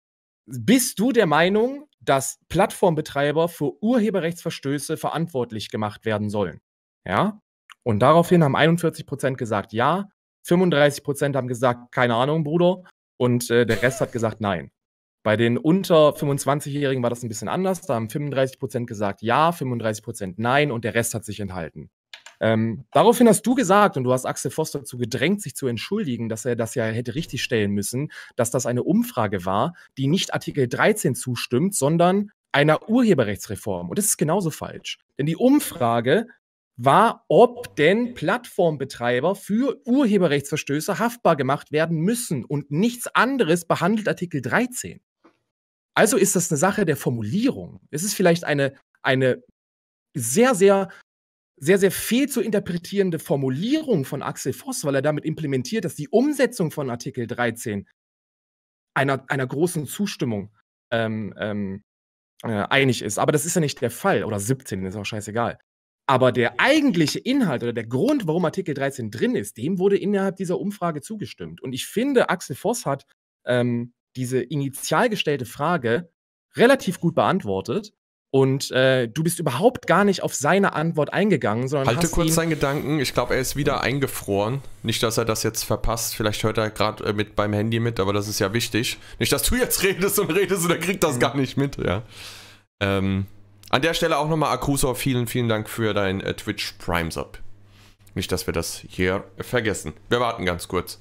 S5: Bist du der Meinung, dass Plattformbetreiber für Urheberrechtsverstöße verantwortlich gemacht werden sollen? Ja? Und daraufhin haben einundvierzig Prozent gesagt ja, fünfunddreißig Prozent haben gesagt, keine Ahnung, Bruder, und äh, der Rest hat gesagt nein. Bei den unter fünfundzwanzigjährigen war das ein bisschen anders, da haben fünfunddreißig Prozent gesagt ja, fünfunddreißig Prozent nein und der Rest hat sich enthalten. Ähm, daraufhin hast du gesagt, und du hast Axel Voss dazu gedrängt, sich zu entschuldigen, dass er das ja hätte richtigstellen müssen, dass das eine Umfrage war, die nicht Artikel dreizehn zustimmt, sondern einer Urheberrechtsreform. Und das ist genauso falsch. Denn die Umfrage war, ob denn Plattformbetreiber für Urheberrechtsverstöße haftbar gemacht werden müssen. Und nichts anderes behandelt Artikel dreizehn. Also ist das eine Sache der Formulierung. Es ist vielleicht eine, eine sehr, sehr sehr, sehr viel zu interpretierende Formulierung von Axel Voss, weil er damit implementiert, dass die Umsetzung von Artikel dreizehn einer, einer großen Zustimmung ähm, ähm, äh, einig ist. Aber das ist ja nicht der Fall. Oder siebzehn, ist auch scheißegal. Aber der eigentliche Inhalt oder der Grund, warum Artikel dreizehn drin ist, dem wurde innerhalb dieser Umfrage zugestimmt. Und ich finde, Axel Voss hat ähm, diese initial gestellte Frage relativ gut beantwortet. Und äh, du bist überhaupt gar nicht auf seine Antwort eingegangen, sondern
S3: Halte
S5: hast
S3: kurz
S5: ihn
S3: seinen Gedanken. Ich glaube, er ist wieder eingefroren. Nicht, dass er das jetzt verpasst. Vielleicht hört er gerade äh, mit beim Handy mit, aber das ist ja wichtig. Nicht, dass du jetzt redest und redest und er kriegt das gar nicht mit. Ja. Ähm, an der Stelle auch nochmal, Akuso, vielen, vielen Dank für dein äh, Twitch Prime Sub. Nicht, dass wir das hier vergessen. Wir warten ganz kurz.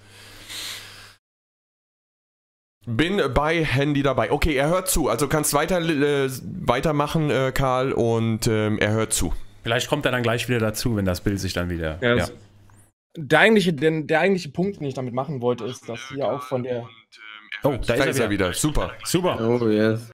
S3: Bin bei Handy dabei. Okay, er hört zu. Also kannst weiter, äh, weitermachen, äh, Karl, und ähm, er hört zu.
S2: Vielleicht kommt er dann gleich wieder dazu, wenn das Bild sich dann wieder.
S5: Ja,
S2: Ja.
S5: das- Der eigentliche, denn der eigentliche Punkt, den ich damit machen wollte, ist, dass hier auch von der.
S2: Oh, da,
S3: Da
S2: ist,
S3: ist er wieder. Super.
S2: Super.
S4: Oh, yes.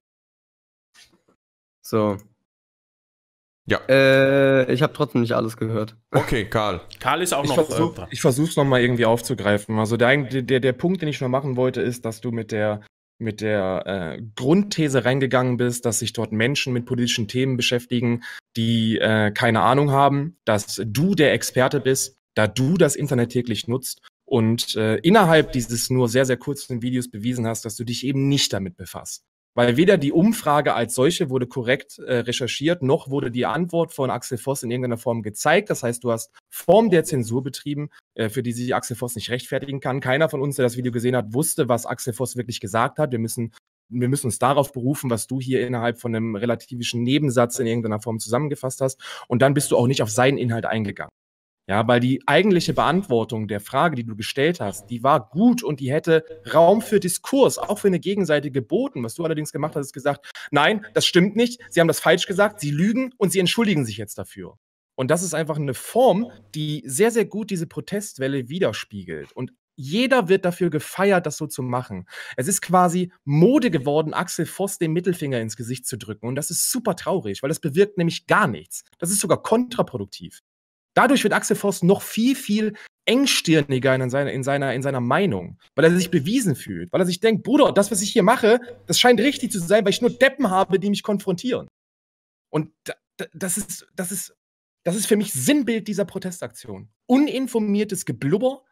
S4: So.
S3: Ja.
S4: Äh, ich habe trotzdem nicht alles gehört.
S3: Okay, Karl.
S2: Karl ist auch
S5: Ich
S2: noch.
S5: versuche
S2: äh, dran.
S5: ich versuch's nochmal irgendwie aufzugreifen. Also der, eig- der, der Punkt, den ich nur machen wollte, ist, dass du mit der, mit der äh, Grundthese reingegangen bist, dass sich dort Menschen mit politischen Themen beschäftigen, die äh, keine Ahnung haben, dass du der Experte bist, da du das Internet täglich nutzt und äh, innerhalb dieses nur sehr, sehr kurzen Videos bewiesen hast, dass du dich eben nicht damit befasst. Weil weder die Umfrage als solche wurde korrekt äh, recherchiert, noch wurde die Antwort von Axel Voss in irgendeiner Form gezeigt. Das heißt, du hast Form der Zensur betrieben, äh, für die sich Axel Voss nicht rechtfertigen kann. Keiner von uns, der das Video gesehen hat, wusste, was Axel Voss wirklich gesagt hat. Wir müssen wir müssen uns darauf berufen, was du hier innerhalb von einem relativischen Nebensatz in irgendeiner Form zusammengefasst hast. Und dann bist du auch nicht auf seinen Inhalt eingegangen. Ja, weil die eigentliche Beantwortung der Frage, die du gestellt hast, die war gut und die hätte Raum für Diskurs, auch für eine Gegenseite geboten. Was du allerdings gemacht hast, ist gesagt, nein, das stimmt nicht, sie haben das falsch gesagt, sie lügen und sie entschuldigen sich jetzt dafür. Und das ist einfach eine Form, die sehr, sehr gut diese Protestwelle widerspiegelt. Und jeder wird dafür gefeiert, das so zu machen. Es ist quasi Mode geworden, Axel Voss den Mittelfinger ins Gesicht zu drücken. Und das ist super traurig, weil das bewirkt nämlich gar nichts. Das ist sogar kontraproduktiv. Dadurch wird Axel Voss noch viel, viel engstirniger in seiner, in, seiner, in seiner Meinung, weil er sich bewiesen fühlt, weil er sich denkt, Bruder, das, was ich hier mache, das scheint richtig zu sein, weil ich nur Deppen habe, die mich konfrontieren. Und da, da, das, ist, das, ist, das ist für mich Sinnbild dieser Protestaktion. Uninformiertes Geblubber,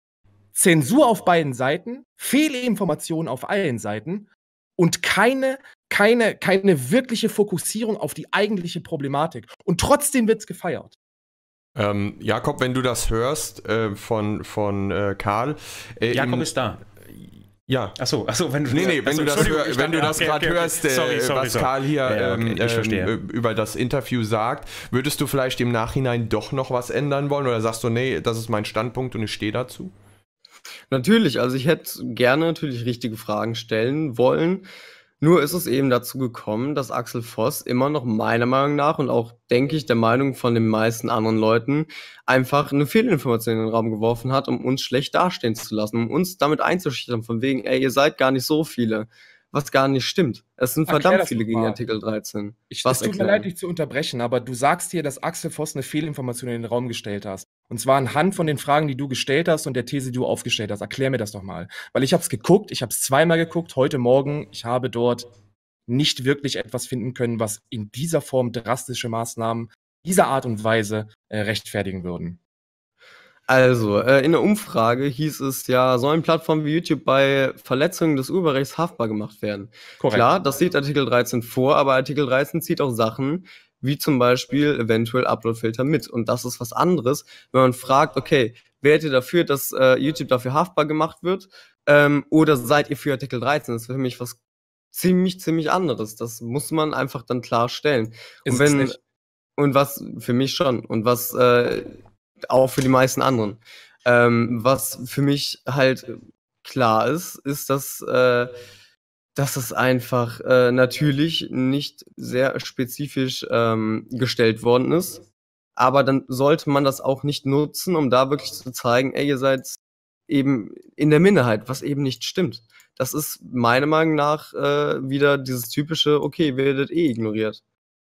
S5: Zensur auf beiden Seiten, Fehlinformationen auf allen Seiten und keine, keine, keine wirkliche Fokussierung auf die eigentliche Problematik. Und trotzdem wird es gefeiert.
S3: Ähm, Jakob, wenn du das hörst äh, von, von äh, Karl. Äh,
S2: Jakob
S3: im,
S2: ist da.
S3: Ja.
S2: Achso, achso, wenn du
S3: Nee, nee, wenn
S2: achso,
S3: du das,
S2: Entschuldigung,
S3: hör,
S2: ich
S3: wenn du
S2: dachte,
S3: das
S2: okay,
S3: gerade
S2: okay, okay.
S3: hörst, äh,
S2: Sorry, sorry,
S3: was
S2: sorry.
S3: Karl hier
S2: Ja, okay,
S3: ähm,
S2: ich verstehe.
S3: ähm, über das Interview sagt, würdest du vielleicht im Nachhinein doch noch was ändern wollen oder sagst du, nee, das ist mein Standpunkt und ich stehe dazu?
S4: Natürlich, also ich hätte gerne natürlich richtige Fragen stellen wollen. Nur ist es eben dazu gekommen, dass Axel Voss immer noch meiner Meinung nach und auch, denke ich, der Meinung von den meisten anderen Leuten einfach eine Fehlinformation in den Raum geworfen hat, um uns schlecht dastehen zu lassen, um uns damit einzuschüchtern, von wegen, ey, ihr seid gar nicht so viele, was gar nicht stimmt. Es sind
S5: Erklär
S4: verdammt
S5: das
S4: viele
S5: doch
S4: gegen
S5: mal.
S4: Artikel dreizehn.
S5: Ich,
S4: Was
S5: es tut mir
S4: erklären?
S5: leid, dich zu unterbrechen, aber du sagst hier, dass Axel Voss eine Fehlinformation in den Raum gestellt hast. Und zwar anhand von den Fragen, die du gestellt hast und der These, die du aufgestellt hast. Erklär mir das doch mal. Weil ich habe es geguckt, ich habe es zweimal geguckt, heute Morgen. Ich habe dort nicht wirklich etwas finden können, was in dieser Form drastische Maßnahmen dieser Art und Weise äh, rechtfertigen würden.
S4: Also, äh, in der Umfrage hieß es ja, sollen Plattformen wie YouTube bei Verletzungen des Urheberrechts haftbar gemacht werden?
S5: Korrekt.
S4: Klar, das sieht Artikel dreizehn vor, aber Artikel dreizehn zieht auch Sachen wie zum Beispiel eventuell Uploadfilter mit. Und das ist was anderes, wenn man fragt, okay, wärt ihr dafür, dass äh, YouTube dafür haftbar gemacht wird? Ähm, oder seid ihr für Artikel dreizehn? Das ist für mich was ziemlich, ziemlich anderes. Das muss man einfach dann klarstellen.
S5: Ist
S4: Und
S5: es
S4: wenn,
S5: nicht?
S4: und was für mich schon, und was äh, auch für die meisten anderen. Ähm, was für mich halt klar ist, ist, dass, äh, dass es einfach äh, natürlich nicht sehr spezifisch ähm, gestellt worden ist. Aber dann sollte man das auch nicht nutzen, um da wirklich zu zeigen, ey, ihr seid eben in der Minderheit, was eben nicht stimmt. Das ist meiner Meinung nach äh, wieder dieses typische, okay, werdet eh ignoriert.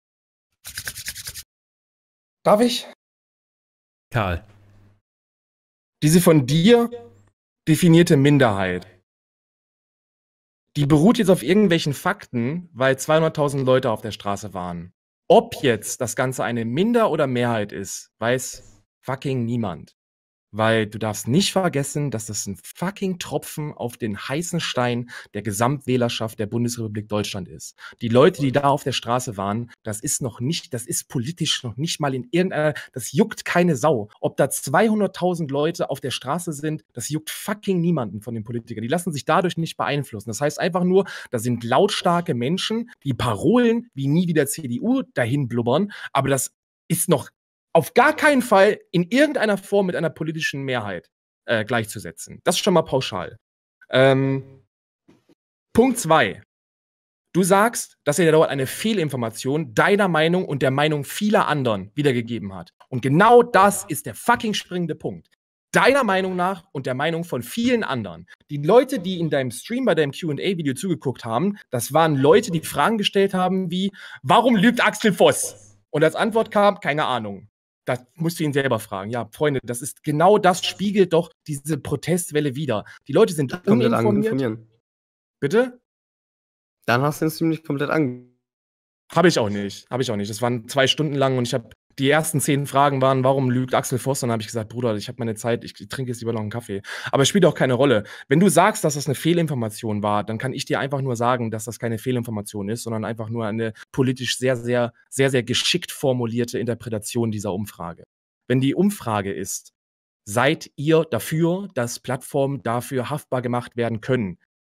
S5: Darf ich?
S2: Karl.
S5: Diese von dir definierte Minderheit, die beruht jetzt auf irgendwelchen Fakten, weil zweihunderttausend Leute auf der Straße waren. Ob jetzt das Ganze eine Minder- oder Mehrheit ist, weiß fucking niemand. Weil du darfst nicht vergessen, dass das ein fucking Tropfen auf den heißen Stein der Gesamtwählerschaft der Bundesrepublik Deutschland ist. Die Leute, die da auf der Straße waren, das ist noch nicht, das ist politisch noch nicht mal in irgendeiner, das juckt keine Sau. Ob da zweihunderttausend Leute auf der Straße sind, das juckt fucking niemanden von den Politikern. Die lassen sich dadurch nicht beeinflussen. Das heißt einfach nur, da sind lautstarke Menschen, die Parolen wie nie wieder C D U dahin blubbern, aber das ist noch auf gar keinen Fall in irgendeiner Form mit einer politischen Mehrheit äh, gleichzusetzen. Das ist schon mal pauschal. Ähm, Punkt zwei. Du sagst, dass er dort eine Fehlinformation deiner Meinung und der Meinung vieler anderen wiedergegeben hat. Und genau das ist der fucking springende Punkt. Deiner Meinung nach und der Meinung von vielen anderen. Die Leute, die in deinem Stream bei deinem Q und A-Video zugeguckt haben, das waren Leute, die Fragen gestellt haben wie, warum lügt Axel Voss? Und als Antwort kam, keine Ahnung. Das musst du ihn selber fragen. Ja, Freunde, das ist genau das spiegelt doch diese Protestwelle wider. Die Leute sind
S4: Komplett
S5: uninformiert.
S4: informieren.
S5: Bitte?
S4: Dann hast du ihn ziemlich komplett ange...
S5: Habe ich auch nicht. Habe ich auch nicht. Das waren zwei Stunden lang und ich habe die ersten zehn Fragen waren, warum lügt Axel Voss? Und dann habe ich gesagt, Bruder, ich habe meine Zeit, ich, ich trinke jetzt lieber noch einen Kaffee. Aber es spielt auch keine Rolle. Wenn du sagst, dass das eine Fehlinformation war, dann kann ich dir einfach nur sagen, dass das keine Fehlinformation ist, sondern einfach nur eine politisch sehr, sehr, sehr, sehr geschickt formulierte Interpretation dieser Umfrage. Wenn die Umfrage ist, seid ihr dafür, dass Plattformen dafür haftbar gemacht werden können?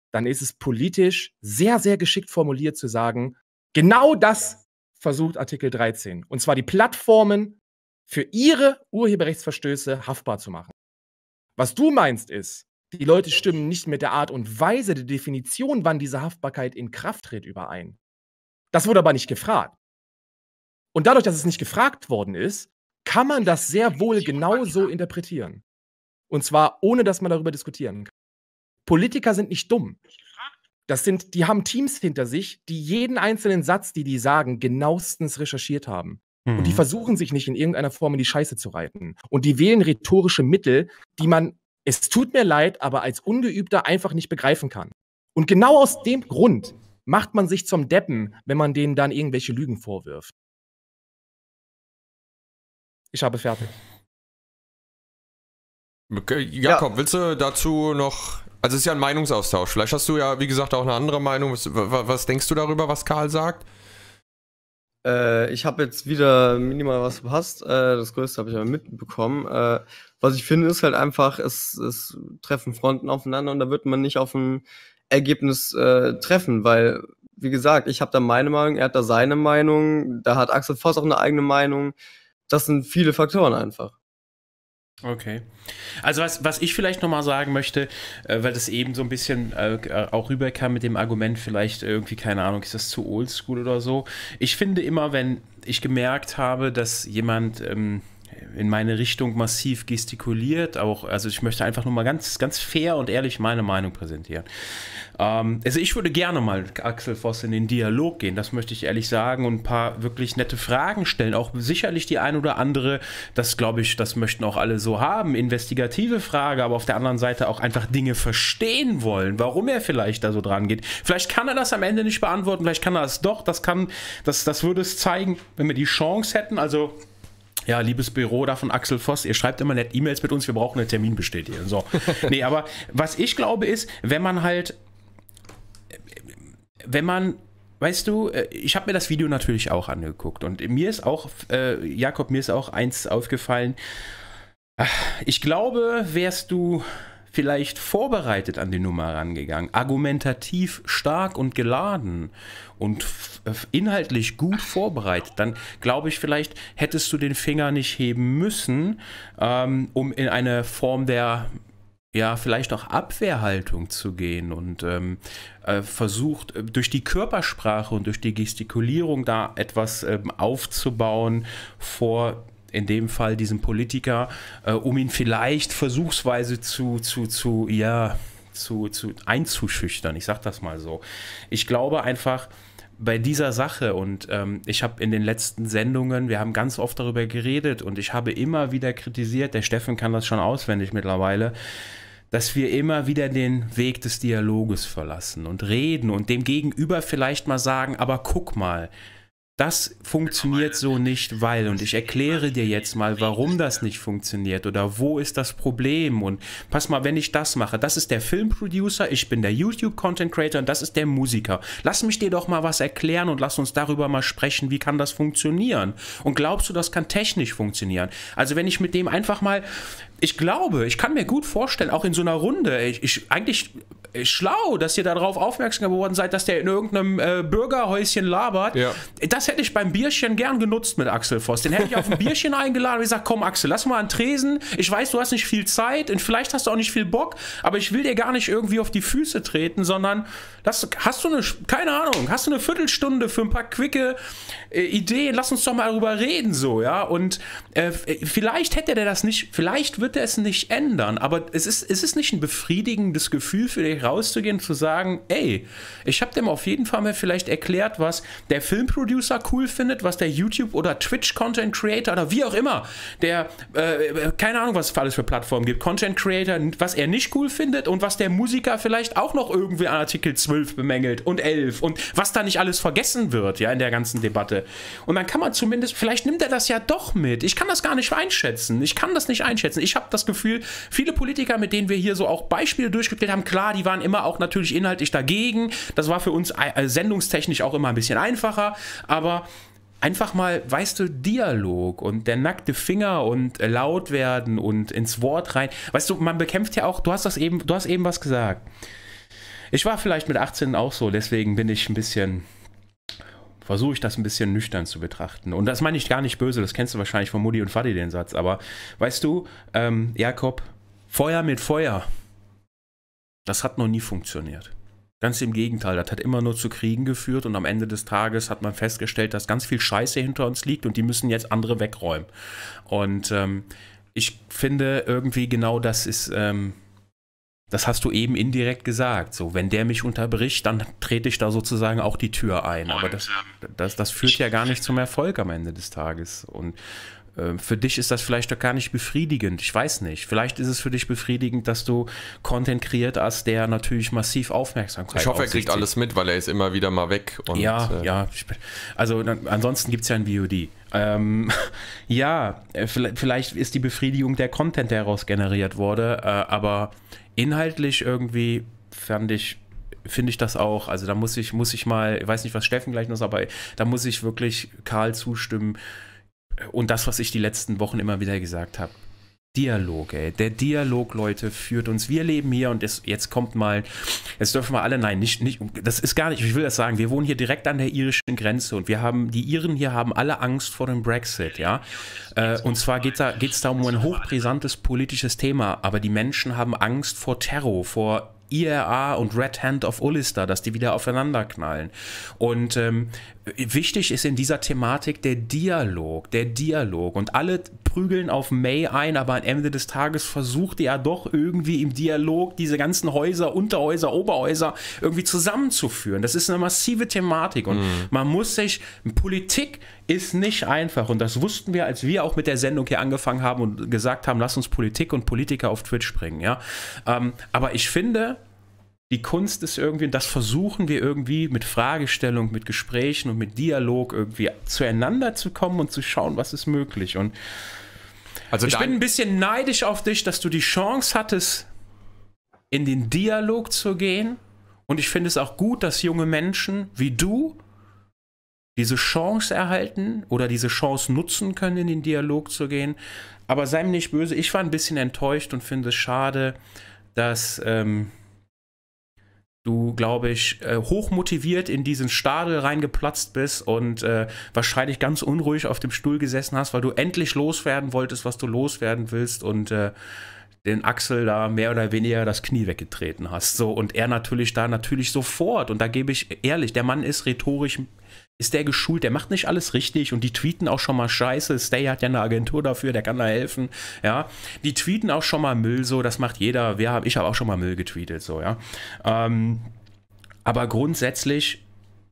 S5: dann ist es politisch sehr, sehr geschickt formuliert zu sagen, genau das versucht Artikel dreizehn. Und zwar die Plattformen für ihre Urheberrechtsverstöße haftbar zu machen. Was du meinst ist, die Leute stimmen nicht mit der Art und Weise der Definition, wann diese Haftbarkeit in Kraft tritt, überein. Das wurde aber nicht gefragt. Und dadurch, dass es nicht gefragt worden ist, kann man das sehr wohl genauso interpretieren. Und zwar ohne, dass man darüber diskutieren kann. Politiker sind nicht dumm. Das sind, die haben Teams hinter sich, die jeden einzelnen Satz, die die sagen, genauestens recherchiert haben. Mhm. Und die versuchen sich nicht in irgendeiner Form in die Scheiße zu reiten. Und die wählen rhetorische Mittel, die man, es tut mir leid, aber als Ungeübter einfach nicht begreifen kann. Und genau aus dem Grund macht man sich zum Deppen, wenn man denen dann irgendwelche Lügen vorwirft. Ich habe fertig.
S3: Okay, Jakob,
S4: Ja.
S3: willst du dazu noch, also es ist ja ein Meinungsaustausch, vielleicht hast du ja, wie gesagt, auch eine andere Meinung, was, wa- was denkst du darüber, was Karl sagt?
S4: Äh, ich habe jetzt wieder minimal was verpasst. Äh, das Größte habe ich aber mitbekommen. Äh, was ich finde, ist halt einfach, es, es treffen Fronten aufeinander und da wird man nicht auf ein Ergebnis äh, treffen, weil, wie gesagt, ich habe da meine Meinung, er hat da seine Meinung, da hat Axel Voss auch eine eigene Meinung. Das sind viele Faktoren einfach.
S2: Okay. Also was, was ich vielleicht nochmal sagen möchte, äh, weil das eben so ein bisschen äh, auch rüberkam mit dem Argument, vielleicht irgendwie, keine Ahnung, ist das zu oldschool oder so. Ich finde immer, wenn ich gemerkt habe, dass jemand ähm, in meine Richtung massiv gestikuliert, auch, also ich möchte einfach nur mal ganz, ganz fair und ehrlich meine Meinung präsentieren. Ähm, also ich würde gerne mal Axel Voss in den Dialog gehen, das möchte ich ehrlich sagen, und ein paar wirklich nette Fragen stellen, auch sicherlich die ein oder andere, das glaube ich, das möchten auch alle so haben, investigative Frage, aber auf der anderen Seite auch einfach Dinge verstehen wollen, warum er vielleicht da so dran geht. Vielleicht kann er das am Ende nicht beantworten, vielleicht kann er es doch, das kann, das, das würde es zeigen, wenn wir die Chance hätten, also ja, liebes Büro da von Axel Voss, ihr schreibt immer nett E-Mails mit uns, wir brauchen eine Terminbestätigung. So. Nee, aber was ich glaube ist, wenn man halt, wenn man, weißt du, ich habe mir das Video natürlich auch angeguckt und mir ist auch, äh, Jakob, mir ist auch eins aufgefallen, ich glaube, wärst du vielleicht vorbereitet an die Nummer rangegangen, argumentativ stark und geladen und inhaltlich gut vorbereitet, dann glaube ich, vielleicht hättest du den Finger nicht heben müssen, ähm, um in eine Form der, ja, vielleicht auch Abwehrhaltung zu gehen und ähm, äh, versucht, durch die Körpersprache und durch die Gestikulierung da etwas ähm, aufzubauen vor in dem Fall diesem Politiker, äh, um ihn vielleicht versuchsweise zu, zu, zu, ja, zu, zu einzuschüchtern. Ich sag das mal so. Ich glaube einfach, bei dieser Sache und ähm, ich habe in den letzten Sendungen, wir haben ganz oft darüber geredet und ich habe immer wieder kritisiert, der Steffen kann das schon auswendig mittlerweile, dass wir immer wieder den Weg des Dialoges verlassen und reden und dem Gegenüber vielleicht mal sagen, aber guck mal, das funktioniert so nicht, weil, und ich erkläre dir jetzt mal, warum das nicht funktioniert oder wo ist das Problem und pass mal, wenn ich das mache, das ist der Filmproducer, ich bin der YouTube-Content-Creator und das ist der Musiker. Lass mich dir doch mal was erklären und lass uns darüber mal sprechen, wie kann das funktionieren? Und glaubst du, das kann technisch funktionieren? Also wenn ich mit dem einfach mal, ich glaube, ich kann mir gut vorstellen, auch in so einer Runde, ich, ich eigentlich schlau, dass ihr darauf aufmerksam geworden seid, dass der in irgendeinem äh, Bürgerhäuschen labert.
S3: Ja.
S2: Das hätte ich beim Bierchen gern genutzt mit Axel Voss. Den hätte ich auf ein Bierchen eingeladen und gesagt, komm Axel, lass mal einen Tresen. Ich weiß, du hast nicht viel Zeit und vielleicht hast du auch nicht viel Bock, aber ich will dir gar nicht irgendwie auf die Füße treten, sondern das, hast du eine, keine Ahnung, hast du eine Viertelstunde für ein paar quicke äh, Ideen, lass uns doch mal darüber reden, so, ja, und äh, vielleicht hätte der das nicht, vielleicht wird er es nicht ändern, aber es ist, es ist nicht ein befriedigendes Gefühl für dich rauszugehen, zu sagen, ey, ich habe dem auf jeden Fall mal vielleicht erklärt, was der Filmproducer cool findet, was der YouTube- oder Twitch-Content-Creator oder wie auch immer, der, äh, keine Ahnung, was es für alles für Plattformen gibt, Content-Creator, was er nicht cool findet und was der Musiker vielleicht auch noch irgendwie an Artikel zwölf bemängelt und elf und was da nicht alles vergessen wird, ja, in der ganzen Debatte. Und dann kann man zumindest, vielleicht nimmt er das ja doch mit. Ich kann das gar nicht einschätzen. Ich kann das nicht einschätzen. Ich habe das Gefühl, viele Politiker, mit denen wir hier so auch Beispiele durchgespielt haben, klar, die waren immer auch natürlich inhaltlich dagegen. Das war für uns äh, sendungstechnisch auch immer ein bisschen einfacher, aber einfach mal, weißt du, Dialog und der nackte Finger und äh, laut werden und ins Wort rein. Weißt du, man bekämpft ja auch, du hast das eben, du hast eben was gesagt. ich war vielleicht mit achtzehn auch so, deswegen bin ich ein bisschen, versuche ich das ein bisschen nüchtern zu betrachten. Und das meine ich gar nicht böse, das kennst du wahrscheinlich von Mutti und Vati, den Satz. Aber weißt du, ähm, Jakob, Feuer mit Feuer, das hat noch nie funktioniert. Ganz im Gegenteil, das hat immer nur zu Kriegen geführt und am Ende des Tages hat man festgestellt, dass ganz viel Scheiße hinter uns liegt und die müssen jetzt andere wegräumen. Und ähm, ich finde irgendwie genau das ist, ähm, das hast du eben indirekt gesagt. So, wenn der mich unterbricht, dann trete ich da sozusagen auch die Tür ein. Aber das, das, das führt ja gar nicht zum Erfolg am Ende des Tages. Und für dich ist das vielleicht doch gar nicht befriedigend. Ich weiß nicht. Vielleicht ist es für dich befriedigend, dass du Content kreiert hast, der natürlich massiv Aufmerksamkeit
S3: Ich hoffe, er
S2: auf sich
S3: kriegt alles mit, weil er ist immer wieder mal weg. Und,
S2: ja,
S3: äh,
S2: ja. Also dann, ansonsten gibt es ja ein V O D. Ähm, ja, vielleicht ist die Befriedigung der Content, der daraus generiert wurde, äh, aber inhaltlich irgendwie fand ich finde ich das auch. Also da muss ich, muss ich mal, ich weiß nicht, was Steffen gleich noch sagt, aber da muss ich wirklich Karl zustimmen. Und das, was ich die letzten Wochen immer wieder gesagt habe. Dialog, ey. Der Dialog, Leute, führt uns. Wir leben hier und es, jetzt kommt mal, jetzt dürfen wir alle, nein, nicht, nicht, das ist gar nicht, ich will das sagen, wir wohnen hier direkt an der irischen Grenze und wir haben, die Iren hier haben alle Angst vor dem Brexit, ja. Äh, und zwar geht da, geht's da um ein hochbrisantes politisches Thema, aber die Menschen haben Angst vor Terror, vor I R A und Red Hand of Ulster, dass die wieder aufeinander knallen. Und ähm, wichtig ist in dieser Thematik der Dialog, der Dialog. Und alle prügeln auf May ein, aber am Ende des Tages versucht er doch irgendwie im Dialog diese ganzen Häuser, Unterhäuser, Oberhäuser irgendwie zusammenzuführen. Das ist eine massive Thematik und mhm. man muss sich, Politik ist nicht einfach und das wussten wir, als wir auch mit der Sendung hier angefangen haben und gesagt haben, lass uns Politik und Politiker auf Twitch bringen, ja. Ähm, aber ich finde, die Kunst ist irgendwie, und das versuchen wir irgendwie mit Fragestellung, mit Gesprächen und mit Dialog irgendwie zueinander zu kommen und zu schauen, was ist möglich. Und also ich bin ein bisschen neidisch auf dich, dass du die Chance hattest, in den Dialog zu gehen. Und ich finde es auch gut, dass junge Menschen wie du diese Chance erhalten oder diese Chance nutzen können, in den Dialog zu gehen. Aber sei mir nicht böse, ich war ein bisschen enttäuscht und finde es schade, dass ähm, du, glaube ich, äh, hochmotiviert in diesen Stadel reingeplatzt bist und äh, wahrscheinlich ganz unruhig auf dem Stuhl gesessen hast, weil du endlich loswerden wolltest, was du loswerden willst und äh, den Axel da mehr oder weniger das Knie weggetreten hast. So, und er natürlich da natürlich sofort, und da gebe ich ehrlich, der Mann ist rhetorisch, ist der geschult, der macht nicht alles richtig und die tweeten auch schon mal Scheiße. Stay hat ja eine Agentur dafür, der kann da helfen, ja. Die tweeten auch schon mal Müll, so, das macht jeder. Wir haben, ich habe auch schon mal Müll getweetet, so, ja. Ähm, aber grundsätzlich,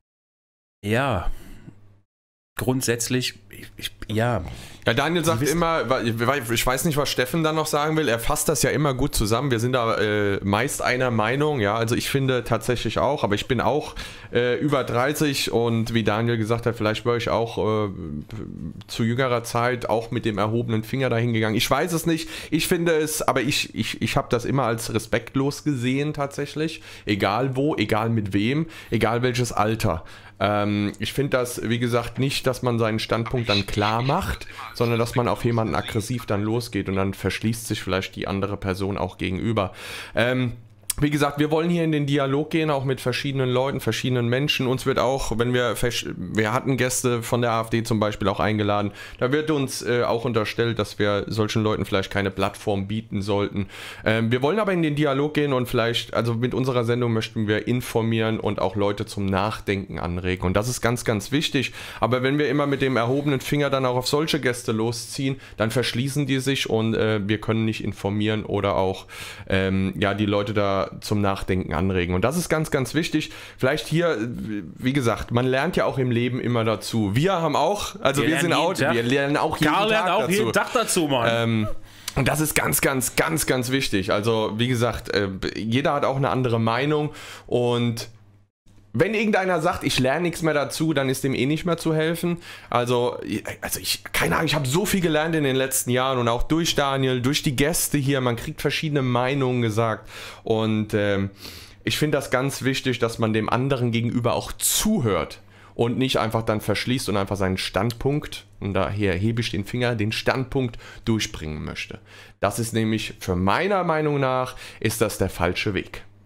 S2: ja, grundsätzlich, ich, ich, ja.
S3: Ja, Daniel sagt immer, ich weiß nicht, was Steffen da noch sagen will, er fasst das ja immer gut zusammen, wir sind da äh, meist einer Meinung, ja, also ich finde tatsächlich auch, aber ich bin auch äh, über dreißig und wie Daniel gesagt hat, vielleicht war ich auch äh, zu jüngerer Zeit auch mit dem erhobenen Finger dahin gegangen, ich weiß es nicht, ich finde es, aber ich, ich, ich habe das immer als respektlos gesehen tatsächlich, egal wo, egal mit wem, egal welches Alter. Ähm, ich finde das, wie gesagt, nicht, dass man seinen Standpunkt dann klar macht, sondern dass man auf jemanden aggressiv dann losgeht und dann verschließt sich vielleicht die andere Person auch gegenüber. Ähm, Wie gesagt, wir wollen hier in den Dialog gehen, auch mit verschiedenen Leuten, verschiedenen Menschen. Uns wird auch, wenn wir, wir hatten Gäste von der AfD zum Beispiel auch eingeladen, da wird uns äh, auch unterstellt, dass wir solchen Leuten vielleicht keine Plattform bieten sollten. Ähm, wir wollen aber in den Dialog gehen und vielleicht, also mit unserer Sendung möchten wir informieren und auch Leute zum Nachdenken anregen. Und das ist ganz, ganz wichtig. Aber wenn wir immer mit dem erhobenen Finger dann auch auf solche Gäste losziehen, dann verschließen die sich und äh, wir können nicht informieren oder auch ähm, ja, die Leute da zum Nachdenken anregen. Und das ist ganz, ganz wichtig. Vielleicht hier, wie gesagt, man lernt ja auch im Leben immer dazu. Wir haben auch, also wir, wir sind out, wir lernen auch jeden
S2: Karl
S3: Tag
S2: lernt auch
S3: dazu.
S2: jeden Tag dazu, Mann.
S3: Ähm, und das ist ganz, ganz, ganz, ganz wichtig. Also, wie gesagt, äh, jeder hat auch eine andere Meinung und wenn irgendeiner sagt, ich lerne nichts mehr dazu, dann ist dem eh nicht mehr zu helfen. Also, also ich, keine Ahnung, ich habe so viel gelernt in den letzten Jahren und auch durch Daniel, durch die Gäste hier. Man kriegt verschiedene Meinungen gesagt und ähm, ich finde das ganz wichtig, dass man dem anderen gegenüber auch zuhört und nicht einfach dann verschließt und einfach seinen Standpunkt, und daher hebe ich den Finger, den Standpunkt durchbringen möchte. Das ist nämlich, für meiner Meinung nach, ist das der falsche Weg.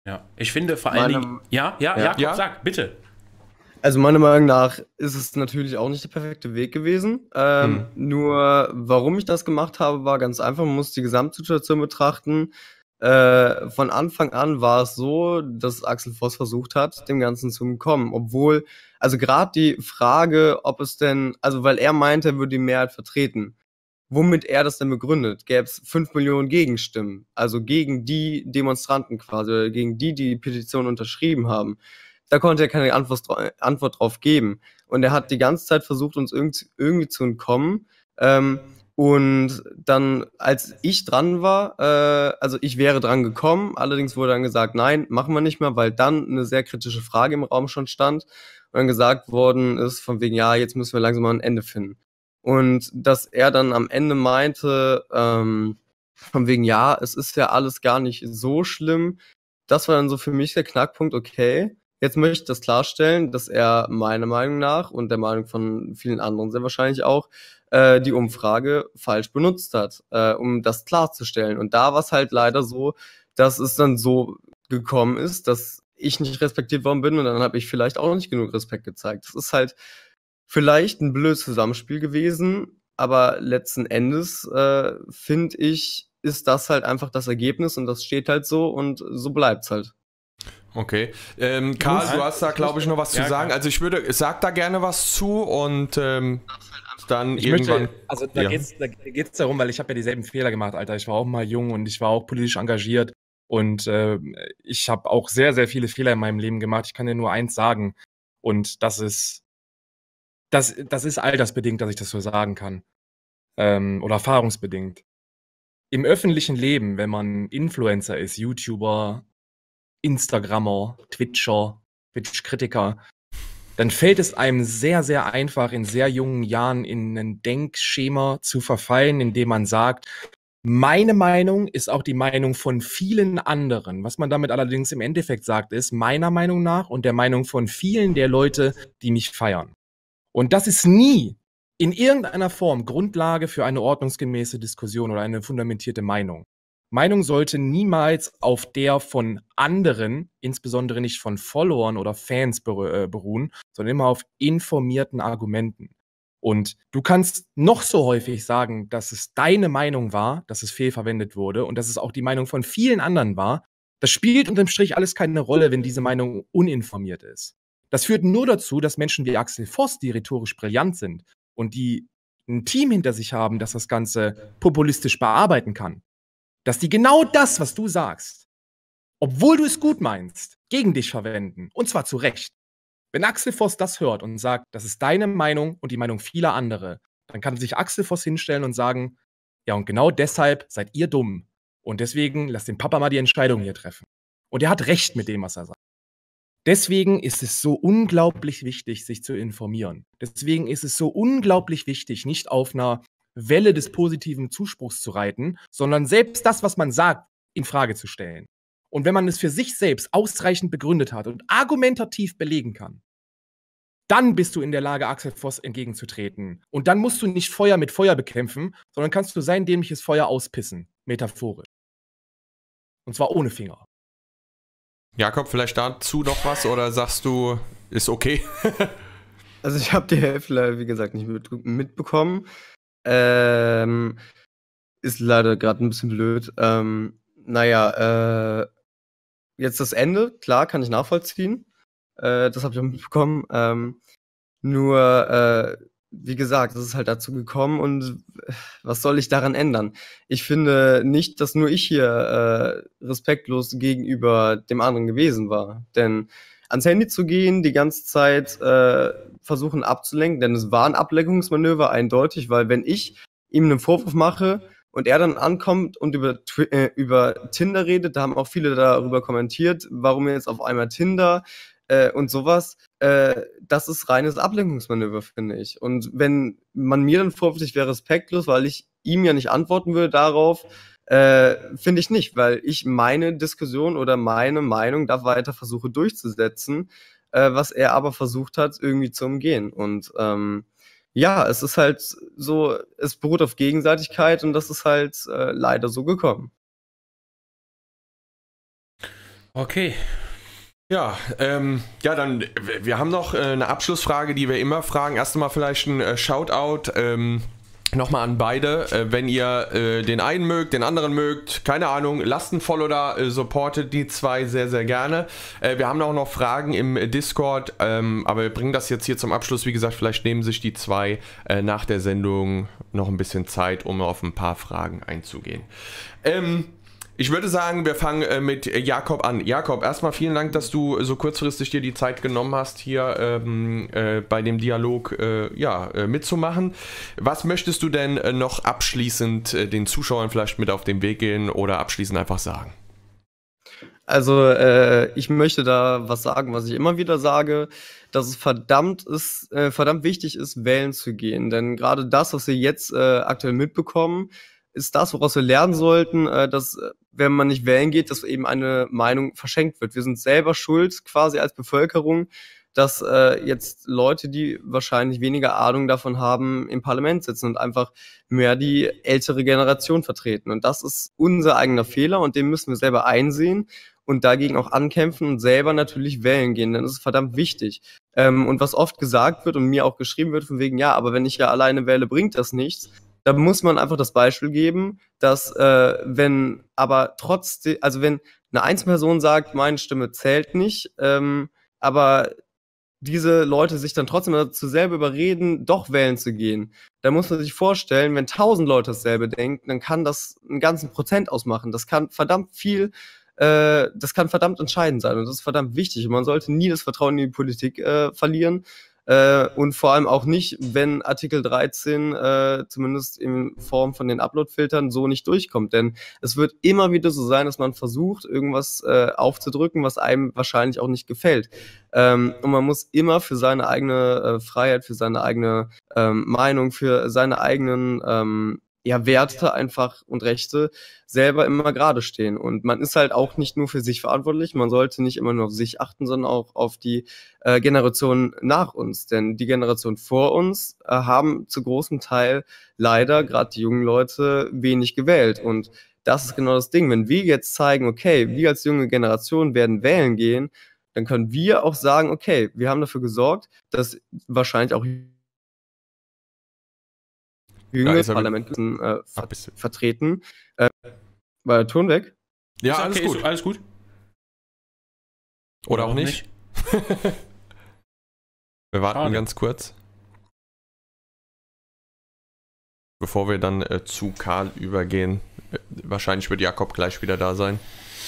S2: Ja, ich finde vor allen
S4: Meine-
S2: Dingen. Ja, ja,
S4: Ja.
S2: Jakob,
S3: Ja.
S2: sag, bitte.
S4: Also meiner Meinung nach ist es natürlich auch nicht der perfekte Weg gewesen. Ähm, Nur warum ich das gemacht habe, war ganz einfach. Man muss die Gesamtsituation betrachten. Äh, von Anfang an war es so, dass Axel Voss versucht hat, dem Ganzen zu entkommen. Obwohl, also gerade die Frage, ob es denn, also weil er meinte, er würde die Mehrheit vertreten. Womit er das denn begründet? Gäbe es fünf Millionen Gegenstimmen, also gegen die Demonstranten quasi, oder gegen die, die die Petition unterschrieben haben. Da konnte er keine Antwort, dra- Antwort drauf geben. Und er hat die ganze Zeit versucht, uns irgendwie, irgendwie zu entkommen. Ähm, und dann, als ich dran war, äh, also ich wäre dran gekommen, allerdings wurde dann gesagt, nein, machen wir nicht mehr, weil dann eine sehr kritische Frage im Raum schon stand und dann gesagt worden ist, von wegen, ja, jetzt müssen wir langsam mal ein Ende finden. Und dass er dann am Ende meinte, ähm, von wegen, ja, es ist ja alles gar nicht so schlimm. Das war dann so für mich der Knackpunkt, okay, jetzt möchte ich das klarstellen, dass er meiner Meinung nach und der Meinung von vielen anderen sehr wahrscheinlich auch äh, die Umfrage falsch benutzt hat, äh, um das klarzustellen. Und da war es halt leider so, dass es dann so gekommen ist, dass ich nicht respektiert worden bin und dann habe ich vielleicht auch nicht genug Respekt gezeigt. Das ist halt vielleicht ein blödes Zusammenspiel gewesen, aber letzten Endes äh, finde ich, ist das halt einfach das Ergebnis und das steht halt so und so bleibt's halt.
S3: Okay. Ähm, Karl,
S2: muss-
S3: du hast da, glaube ich, noch was
S2: Ja,
S3: zu sagen.
S2: klar.
S3: Also ich würde, sag da gerne was zu und ähm, dann
S5: Ich
S3: irgendwann.
S5: möchte, also da
S3: ja.
S5: geht's, da geht's darum, weil ich habe ja dieselben Fehler gemacht, Alter. Ich war auch mal jung und ich war auch politisch engagiert und äh, ich habe auch sehr, sehr viele Fehler in meinem Leben gemacht. Ich kann dir nur eins sagen und das ist, das, das ist altersbedingt, dass ich das so sagen kann ähm, oder erfahrungsbedingt. Im öffentlichen Leben, wenn man Influencer ist, YouTuber, Instagrammer, Twitcher, Twitch-Kritiker, dann fällt es einem sehr, sehr einfach, in sehr jungen Jahren in ein Denkschema zu verfallen, indem man sagt, meine Meinung ist auch die Meinung von vielen anderen. Was man damit allerdings im Endeffekt sagt, ist meiner Meinung nach und der Meinung von vielen der Leute, die mich feiern. Und das ist nie in irgendeiner Form Grundlage für eine ordnungsgemäße Diskussion oder eine fundamentierte Meinung. Meinung sollte niemals auf der von anderen, insbesondere nicht von Followern oder Fans beru- äh, beruhen, sondern immer auf informierten Argumenten. Und du kannst noch so häufig sagen, dass es deine Meinung war, dass es fehlverwendet wurde und dass es auch die Meinung von vielen anderen war. Das spielt unterm Strich alles keine Rolle, wenn diese Meinung uninformiert ist. Das führt nur dazu, dass Menschen wie Axel Voss, die rhetorisch brillant sind und die ein Team hinter sich haben, das das Ganze populistisch bearbeiten kann, dass die genau das, was du sagst, obwohl du es gut meinst, gegen dich verwenden. Und zwar zu Recht. Wenn Axel Voss das hört und sagt, das ist deine Meinung und die Meinung vieler andere, dann kann sich Axel Voss hinstellen und sagen, ja, und genau deshalb seid ihr dumm. Und deswegen lasst den Papa mal die Entscheidung hier treffen. Und er hat recht mit dem, was er sagt. Deswegen ist es so unglaublich wichtig, sich zu informieren. Deswegen ist es so unglaublich wichtig, nicht auf einer Welle des positiven Zuspruchs zu reiten, sondern selbst das, was man sagt, in Frage zu stellen. Und wenn man es für sich selbst ausreichend begründet hat und argumentativ belegen kann, dann bist du in der Lage, Axel Voss entgegenzutreten. Und dann musst du nicht Feuer mit Feuer bekämpfen, sondern kannst du sein dämliches Feuer auspissen, metaphorisch. Und zwar ohne Finger.
S3: Jakob, vielleicht dazu noch was oder sagst du, ist okay?
S4: Also ich habe die Hälfte leider, wie gesagt, nicht mit, mitbekommen. Ähm, ist leider gerade ein bisschen blöd. Ähm, naja, äh, jetzt das Ende, klar, kann ich nachvollziehen. Äh, das habe ich auch mitbekommen. Ähm, nur, äh, wie gesagt, es ist halt dazu gekommen und äh, was soll ich daran ändern? Ich finde nicht, dass nur ich hier äh, respektlos gegenüber dem anderen gewesen war. Denn ans Handy zu gehen, die ganze Zeit äh, versuchen abzulenken, denn es war ein Ablenkungsmanöver eindeutig, weil wenn ich ihm einen Vorwurf mache und er dann ankommt und über, Twi- äh, über Tinder redet, da haben auch viele darüber kommentiert, warum jetzt auf einmal Tinder äh, und sowas, äh, das ist reines Ablenkungsmanöver, finde ich. Und wenn man mir dann vorwirft, ich wäre respektlos, weil ich ihm ja nicht antworten würde darauf, äh, finde ich nicht, weil ich meine Diskussion oder meine Meinung da weiter versuche durchzusetzen, äh, was er aber versucht hat, irgendwie zu umgehen. Und ähm, ja, es ist halt so, es beruht auf Gegenseitigkeit und das ist halt äh, leider so gekommen.
S2: Okay.
S3: Ja, ähm, ja, dann, wir haben noch äh, eine Abschlussfrage, die wir immer fragen. Erst einmal vielleicht ein äh, Shoutout ähm, nochmal an beide. Äh, wenn ihr äh, den einen mögt, den anderen mögt, keine Ahnung, lasst ein Follow da, äh, supportet die zwei sehr, sehr gerne. Äh, wir haben auch noch Fragen im Discord, ähm, aber wir bringen das jetzt hier zum Abschluss. Wie gesagt, vielleicht nehmen sich die zwei äh, nach der Sendung noch ein bisschen Zeit, um auf ein paar Fragen einzugehen. Ähm, Ich würde sagen, wir fangen äh, mit Jakob an. Jakob, erstmal vielen Dank, dass du so kurzfristig dir die Zeit genommen hast, hier ähm, äh, bei dem Dialog äh, ja, äh, mitzumachen. Was möchtest du denn äh, noch abschließend äh, den Zuschauern vielleicht mit auf den Weg gehen oder abschließend einfach sagen?
S4: Also, äh, ich möchte da was sagen, was ich immer wieder sage, dass es verdammt ist, äh, verdammt wichtig ist, wählen zu gehen. Denn gerade das, was wir jetzt äh, aktuell mitbekommen, ist das, woraus wir lernen sollten, äh, dass, wenn man nicht wählen geht, dass eben eine Meinung verschenkt wird. Wir sind selber schuld, quasi als Bevölkerung, dass äh, jetzt Leute, die wahrscheinlich weniger Ahnung davon haben, im Parlament sitzen und einfach mehr die ältere Generation vertreten. Und das ist unser eigener Fehler und den müssen wir selber einsehen und dagegen auch ankämpfen und selber natürlich wählen gehen, denn das ist verdammt wichtig. Ähm, und was oft gesagt wird und mir auch geschrieben wird, von wegen, ja, aber wenn ich ja alleine wähle, bringt das nichts. Da muss man einfach das Beispiel geben, dass äh, wenn aber trotzdem, also wenn eine Einzelperson sagt, meine Stimme zählt nicht, ähm, aber diese Leute sich dann trotzdem dazu selber überreden, doch wählen zu gehen, dann muss man sich vorstellen, wenn tausend Leute dasselbe denken, dann kann das einen ganzen Prozent ausmachen. Das kann verdammt viel, äh, das kann verdammt entscheidend sein und das ist verdammt wichtig. Und man sollte nie das Vertrauen in die Politik äh, verlieren. Äh, und vor allem auch nicht, wenn Artikel dreizehn äh, zumindest in Form von den Upload-Filtern so nicht durchkommt. Denn es wird immer wieder so sein, dass man versucht, irgendwas äh, aufzudrücken, was einem wahrscheinlich auch nicht gefällt. Ähm, und man muss immer für seine eigene äh, Freiheit, für seine eigene ähm, Meinung, für seine eigenen ähm, ja, Werte einfach und Rechte selber immer gerade stehen. Und man ist halt auch nicht nur für sich verantwortlich, man sollte nicht immer nur auf sich achten, sondern auch auf die äh, Generation nach uns. Denn die Generation vor uns äh, haben zu großem Teil leider, gerade die jungen Leute, wenig gewählt. Und das ist genau das Ding. Wenn wir jetzt zeigen, okay, wir als junge Generation werden wählen gehen, dann können wir auch sagen, okay, wir haben dafür gesorgt, dass wahrscheinlich auch jüngere Parlament äh, ver vertreten. Äh, war der Ton weg?
S3: Ja,
S2: ist
S3: alles
S2: okay,
S3: gut.
S2: Ist alles gut.
S3: Oder auch nicht. nicht. Wir warten
S2: Schade.
S3: ganz kurz. Bevor wir dann äh, zu Karl übergehen. Äh, wahrscheinlich wird Jakob gleich wieder da sein.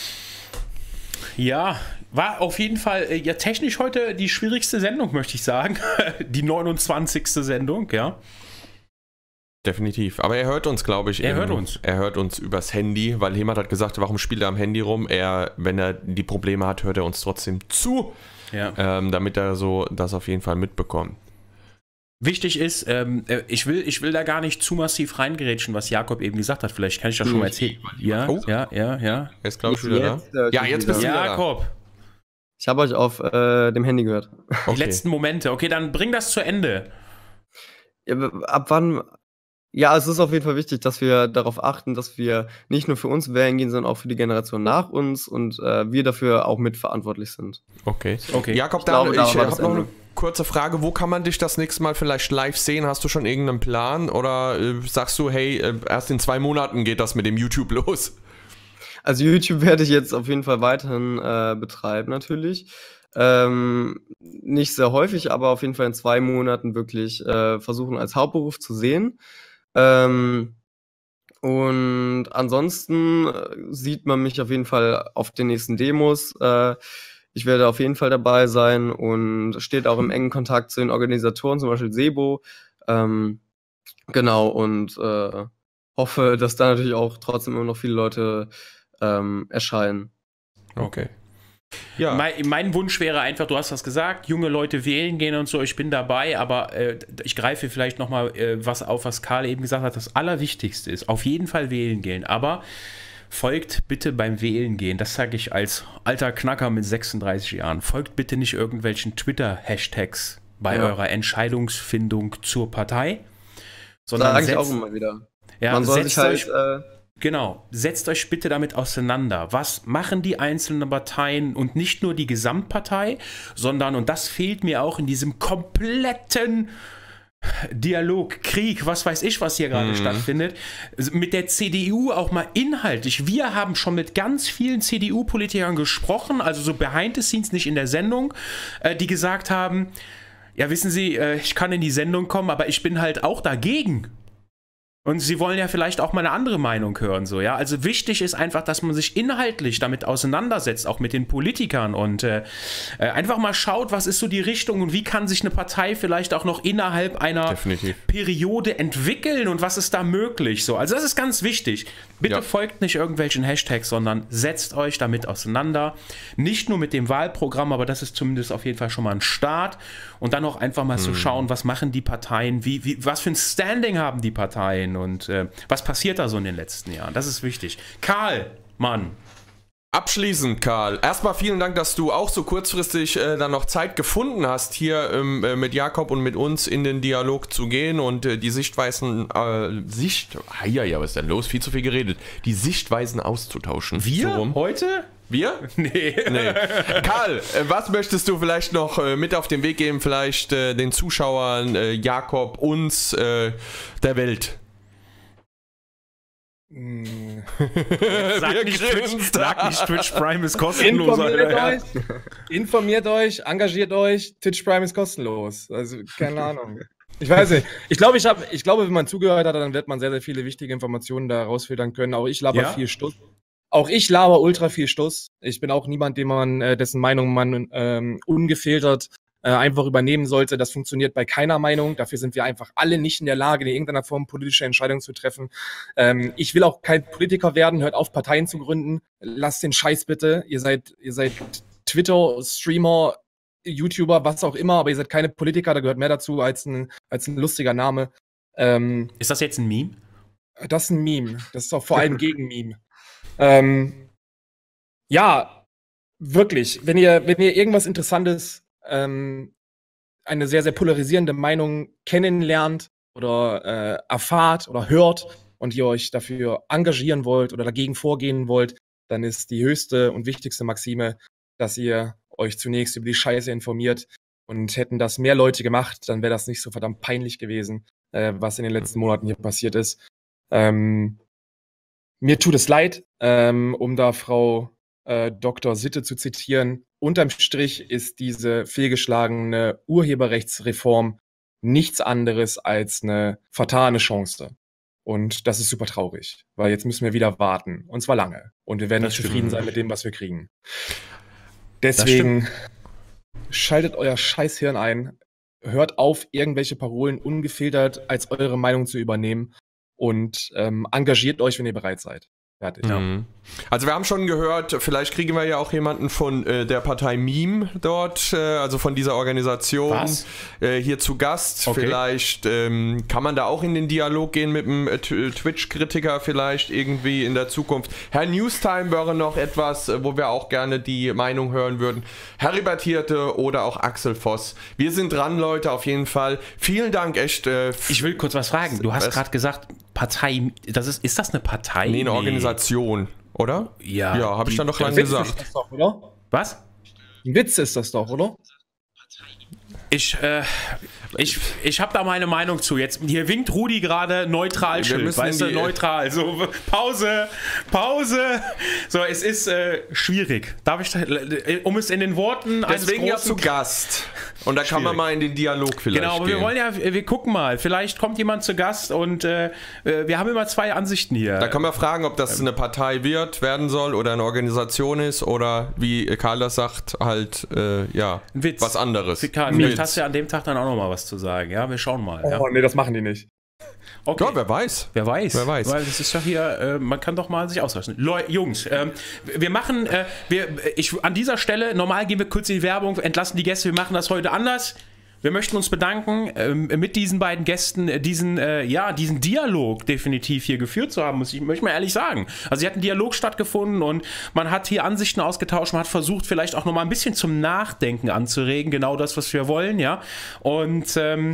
S2: Ja, war auf jeden Fall äh, ja technisch heute die schwierigste Sendung, möchte ich sagen. Die neunundzwanzigste Sendung, ja.
S3: Definitiv. Aber er hört uns, glaube ich.
S2: Er
S3: im,
S2: hört uns.
S3: Er hört uns übers Handy, weil jemand hat gesagt, warum spielt er am Handy rum? Er, wenn er die Probleme hat, hört er uns trotzdem zu.
S2: Ja.
S3: Ähm, damit er so das auf jeden Fall mitbekommt.
S2: Wichtig ist, ähm, ich, will, ich will da gar nicht zu massiv reingerätschen, was Jakob eben gesagt hat. Vielleicht kann ich das schon mal erzählen. Ja,
S3: Oh.
S2: ja, ja, ja.
S3: Er ist, glaube ich, wieder
S4: Jetzt,
S3: da.
S4: äh,
S3: Ja, jetzt bist du wieder
S2: Jakob,
S4: Ich habe euch auf äh, dem Handy gehört.
S2: die
S3: Okay.
S2: letzten Momente. Okay, dann bring das zu Ende.
S4: Ja, ab wann? Ja, es ist auf jeden Fall wichtig, dass wir darauf achten, dass wir nicht nur für uns wählen gehen, sondern auch für die Generation nach uns und äh, wir dafür auch mitverantwortlich sind.
S3: Okay.
S2: Okay.
S3: Jakob,
S4: Ich glaube,
S3: dann,
S4: da
S3: ich
S4: war das
S3: habe noch
S4: Ende.
S3: eine kurze Frage. Wo kann man dich das nächste Mal vielleicht live sehen? Hast du schon irgendeinen Plan? Oder äh, sagst du, hey, äh, erst in zwei Monaten geht das mit dem YouTube los?
S4: Also YouTube werde ich jetzt auf jeden Fall weiterhin äh, betreiben natürlich. Ähm, nicht sehr häufig, aber auf jeden Fall in zwei Monaten wirklich äh, versuchen als Hauptberuf zu sehen. Ähm, und ansonsten äh, sieht man mich auf jeden Fall auf den nächsten Demos. Äh, ich werde auf jeden Fall dabei sein und steht auch im engen Kontakt zu den Organisatoren, zum Beispiel Sebo. Ähm, genau, und äh, hoffe, dass da natürlich auch trotzdem immer noch viele Leute ähm, erscheinen.
S3: Okay. Ja.
S2: Mein, mein Wunsch wäre einfach, du hast das gesagt, junge Leute wählen gehen und so, ich bin dabei, aber äh, ich greife vielleicht nochmal äh, was auf, was Karl eben gesagt hat. Das Allerwichtigste ist, auf jeden Fall wählen gehen, aber folgt bitte beim Wählen gehen, das sage ich als alter Knacker mit sechsunddreißig Jahren, folgt bitte nicht irgendwelchen Twitter-Hashtags bei
S4: Ja.
S2: eurer Entscheidungsfindung zur Partei, sondern
S4: Sage ich
S2: setzt,
S4: auch immer wieder.
S2: ja,
S4: Man soll
S2: setzt
S4: sich halt
S2: euch,
S4: äh,
S2: Genau, setzt euch bitte damit auseinander. Was machen die einzelnen Parteien und nicht nur die Gesamtpartei, sondern, und das fehlt mir auch in diesem kompletten Dialog, Krieg, was weiß ich, was hier gerade mhm. stattfindet, mit der C D U auch mal inhaltlich. Wir haben schon mit ganz vielen C D U-Politikern gesprochen, also so behind the scenes, nicht in der Sendung, äh, die gesagt haben, ja, wissen Sie, äh, ich kann in die Sendung kommen, aber ich bin halt auch dagegen. Und sie wollen ja vielleicht auch mal eine andere Meinung hören, so, ja. Also wichtig ist einfach, dass man sich inhaltlich damit auseinandersetzt, auch mit den Politikern und äh, einfach mal schaut, was ist so die Richtung und wie kann sich eine Partei vielleicht auch noch innerhalb einer
S3: Definitiv.
S2: Periode entwickeln und was ist da möglich, so. Also das ist ganz wichtig. Bitte ja. folgt nicht irgendwelchen Hashtags, sondern setzt euch damit auseinander. Nicht nur mit dem Wahlprogramm, aber das ist zumindest auf jeden Fall schon mal ein Start. Und dann auch einfach mal hm. zu schauen, was machen die Parteien, wie, wie, was für ein Standing haben die Parteien und äh, was passiert da so in den letzten Jahren. Das ist wichtig. Karl, Mann.
S3: Abschließend, Karl, erstmal vielen Dank, dass du auch so kurzfristig äh, dann noch Zeit gefunden hast, hier ähm, äh, mit Jakob und mit uns in den Dialog zu gehen und äh, die Sichtweisen, äh, Sicht, ah, ja, ja, was ist denn los? Viel zu viel geredet. Die Sichtweisen auszutauschen.
S2: Wir?
S3: So rum.
S2: Heute?
S3: Wir?
S2: Nee.
S3: nee. Karl, äh, was möchtest du vielleicht noch äh, mit auf den Weg geben, vielleicht äh, den Zuschauern, äh, Jakob, uns, äh, der Welt?
S2: Sag, nicht Twitch, sag nicht, Twitch Prime ist kostenlos.
S5: Informiert euch, informiert euch, engagiert euch, Twitch Prime ist kostenlos. Also, keine Ahnung. Ich weiß nicht. Ich glaube, ich, hab, ich glaube, wenn man zugehört hat, dann wird man sehr, sehr viele wichtige Informationen da rausfiltern können. Auch ich laber ja? viel Stuss. Auch ich laber ultra viel Stuss. Ich bin auch niemand, dem man, äh, dessen Meinung man ähm, ungefiltert äh, einfach übernehmen sollte. Das funktioniert bei keiner Meinung. Dafür sind wir einfach alle nicht in der Lage, in irgendeiner Form politische Entscheidungen zu treffen. Ähm, ich will auch kein Politiker werden. Hört auf, Parteien zu gründen. Lasst den Scheiß bitte. Ihr seid, ihr seid Twitter, Streamer, YouTuber, was auch immer, aber ihr seid keine Politiker. Da gehört mehr dazu als ein, als ein lustiger Name. Ähm,
S2: ist das jetzt ein Meme?
S5: Das ist ein Meme. Das ist auch vor allem gegen Meme. Ähm, ja, wirklich. Wenn ihr, wenn ihr irgendwas Interessantes, ähm, eine sehr, sehr polarisierende Meinung kennenlernt oder äh, erfahrt oder hört und ihr euch dafür engagieren wollt oder dagegen vorgehen wollt, dann ist die höchste und wichtigste Maxime, dass ihr euch zunächst über die Scheiße informiert. Und hätten das mehr Leute gemacht, dann wäre das nicht so verdammt peinlich gewesen, äh, was in den letzten Monaten hier passiert ist. Ähm, mir tut es leid, ähm, um da Frau äh, Doktor Sitte zu zitieren. Unterm Strich ist diese fehlgeschlagene Urheberrechtsreform nichts anderes als eine vertane Chance. Und das ist super traurig, weil jetzt müssen wir wieder warten. Und zwar lange. Und wir werden nicht zufrieden sein mit dem, was wir kriegen. Deswegen schaltet euer Scheißhirn ein. Hört auf, irgendwelche Parolen ungefiltert als eure Meinung zu übernehmen. Und ähm, engagiert euch, wenn ihr bereit seid. Fertig.
S3: Mhm. Also wir haben schon gehört, vielleicht kriegen wir ja auch jemanden von äh, der Partei Meme dort, äh, also von dieser Organisation äh, hier zu Gast. Okay. Vielleicht ähm, kann man da auch in den Dialog gehen mit einem äh, Twitch-Kritiker vielleicht irgendwie in der Zukunft. Herr Newstime wäre noch etwas, äh, wo wir auch gerne die Meinung hören würden. Heribert Hirte oder auch Axel Voss. Wir sind dran, Leute, auf jeden Fall. Vielen Dank, echt. Äh,
S2: ich will kurz was fragen. Du hast gerade gesagt, Partei, das ist, ist das eine Partei?
S3: Nee, eine Organisation, oder?
S2: Ja.
S3: Ja, habe ich dann doch lange gesagt.
S5: Ist das doch, oder?
S2: Was?
S5: Ein Witz ist das doch, oder?
S2: Ich, äh, ich, ich habe da meine Meinung zu. Jetzt, hier winkt Rudi gerade neutral, weißt du, neutral. So, Pause, Pause. So, es ist äh, schwierig. Darf ich, da, um es in den Worten
S3: Deswegen ja zu Gast. Und da kann man mal in den Dialog vielleicht
S2: Genau, aber
S3: gehen.
S2: wir wollen ja, wir gucken mal. Vielleicht kommt jemand zu Gast und äh, wir haben immer zwei Ansichten hier.
S3: Da kann man fragen, ob das eine Partei wird, werden soll oder eine Organisation ist oder wie Karl das sagt, halt, äh, ja,
S2: ein Witz.
S3: Was anderes.
S2: Karl, vielleicht hast du ja an dem Tag dann auch noch mal was zu sagen. Ja, wir schauen mal.
S5: Oh,
S2: ja.
S5: nee, das machen die nicht.
S2: Okay.
S3: Ja, wer weiß.
S2: Wer weiß.
S3: Wer weiß.
S2: Weil das ist doch hier, äh, man kann doch mal sich ausrechnen. Leute, Jungs, ähm, wir machen, äh, wir, ich, an dieser Stelle, normal gehen wir kurz in die Werbung, entlassen die Gäste, wir machen das heute anders. Wir möchten uns bedanken, ähm, mit diesen beiden Gästen äh, diesen, äh, ja, diesen Dialog definitiv hier geführt zu haben, muss ich möchte mal ehrlich sagen. Also hier hat ein Dialog stattgefunden und man hat hier Ansichten ausgetauscht, man hat versucht, vielleicht auch nochmal ein bisschen zum Nachdenken anzuregen, genau das, was wir wollen, ja. Und ähm,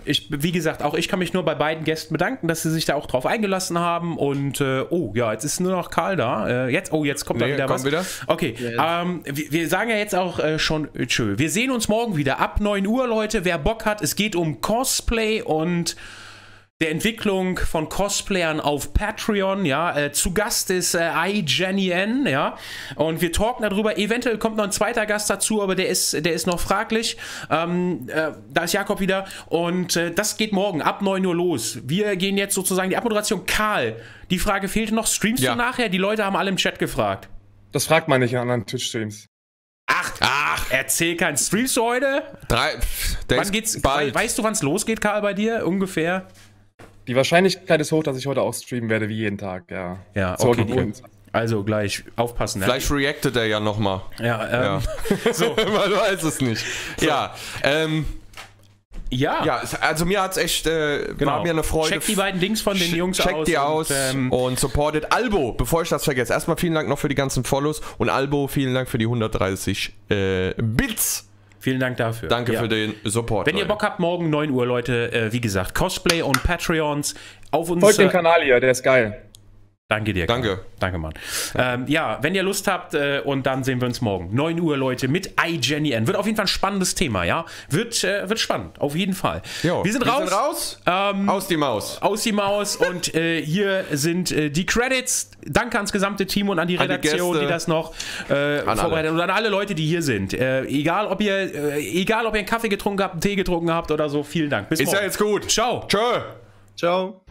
S2: ich, wie gesagt, auch ich kann mich nur bei beiden Gästen bedanken, dass sie sich da auch drauf eingelassen haben. Und, äh, oh, ja, jetzt ist nur noch Karl da. Äh, jetzt, oh, jetzt kommt
S3: Nee,
S2: da wieder
S3: kommt
S2: was.
S3: wieder.
S2: Okay,
S4: Ja,
S2: ähm, wir, wir sagen ja jetzt auch äh, schon äh, tschö. Wir sehen uns morgen wieder ab neun Uhr, Leute. Wer Bock hat, es geht um Cosplay und der Entwicklung von Cosplayern auf Patreon, ja, äh, zu Gast ist äh, iGenny, ja, und wir talken darüber, eventuell kommt noch ein zweiter Gast dazu, aber der ist, der ist noch fraglich, ähm, äh, da ist Jakob wieder und äh, das geht morgen ab neun Uhr los. Wir gehen jetzt sozusagen die Abmoderation. Karl, die Frage fehlte noch, streamst
S3: Ja.
S2: du nachher? Die Leute haben alle im Chat gefragt.
S5: Das fragt man nicht in anderen Twitch-Streams.
S2: Ach, ach, erzähl keinen, streamst du heute?
S3: Drei, pff, der
S2: Wann
S3: ist
S2: geht's,
S3: bald.
S2: weißt du, wann es losgeht, Karl, bei dir, ungefähr?
S5: Die Wahrscheinlichkeit ist hoch, dass ich heute auch streamen werde, wie jeden Tag, ja.
S2: Ja,
S5: So
S2: okay.
S5: gewohnt.
S2: Also gleich aufpassen. Ne?
S3: Vielleicht reactet er ja nochmal.
S2: Ja, ähm,
S3: Ja.
S2: so.
S3: Man weiß es nicht. Ja, ähm,
S2: Ja,
S3: ja, es- also mir hat es echt, äh,
S2: genau.
S3: war mir eine Freude.
S2: Checkt die beiden Dings von den
S3: Ch-
S2: Jungs
S3: Checkt
S2: aus.
S3: die
S2: und,
S3: aus
S2: ähm,
S3: und supportet Albo, bevor ich das vergesse. Erstmal vielen Dank noch für die ganzen Follows und Albo, vielen Dank für die hundertdreißig äh, Bits.
S2: vielen Dank dafür.
S3: Danke
S2: Ja.
S3: für den Support.
S2: Wenn ihr
S3: Leute.
S2: Bock habt, morgen neun Uhr, Leute, äh, wie gesagt, Cosplay und Patreons auf uns.
S5: Folgt dem
S2: äh,
S5: Kanal hier, der ist geil.
S2: Danke dir. Karl.
S3: Danke.
S2: Danke, Mann. Ähm, ja, wenn ihr Lust habt, äh, und dann sehen wir uns morgen. neun Uhr, Leute, mit iGenny. Wird auf jeden Fall ein spannendes Thema, ja? Wird, äh, wird spannend, auf jeden Fall.
S3: Jo,
S2: wir sind raus.
S3: Wir sind raus.
S2: Ähm,
S3: Aus die Maus.
S2: Aus die Maus und äh, hier sind äh, die Credits. Danke ans gesamte Team und an die
S3: An die
S2: Redaktion, die,
S3: Gäste.
S2: das noch äh, vorbereitet
S3: alle.
S2: und an alle Leute, die hier sind. Äh, egal, ob ihr, äh, egal, ob ihr einen Kaffee getrunken habt, einen Tee getrunken habt oder so, vielen Dank. Bis
S3: Ist
S2: morgen.
S3: ja jetzt gut.
S2: Ciao.
S3: Tschö.
S4: Ciao.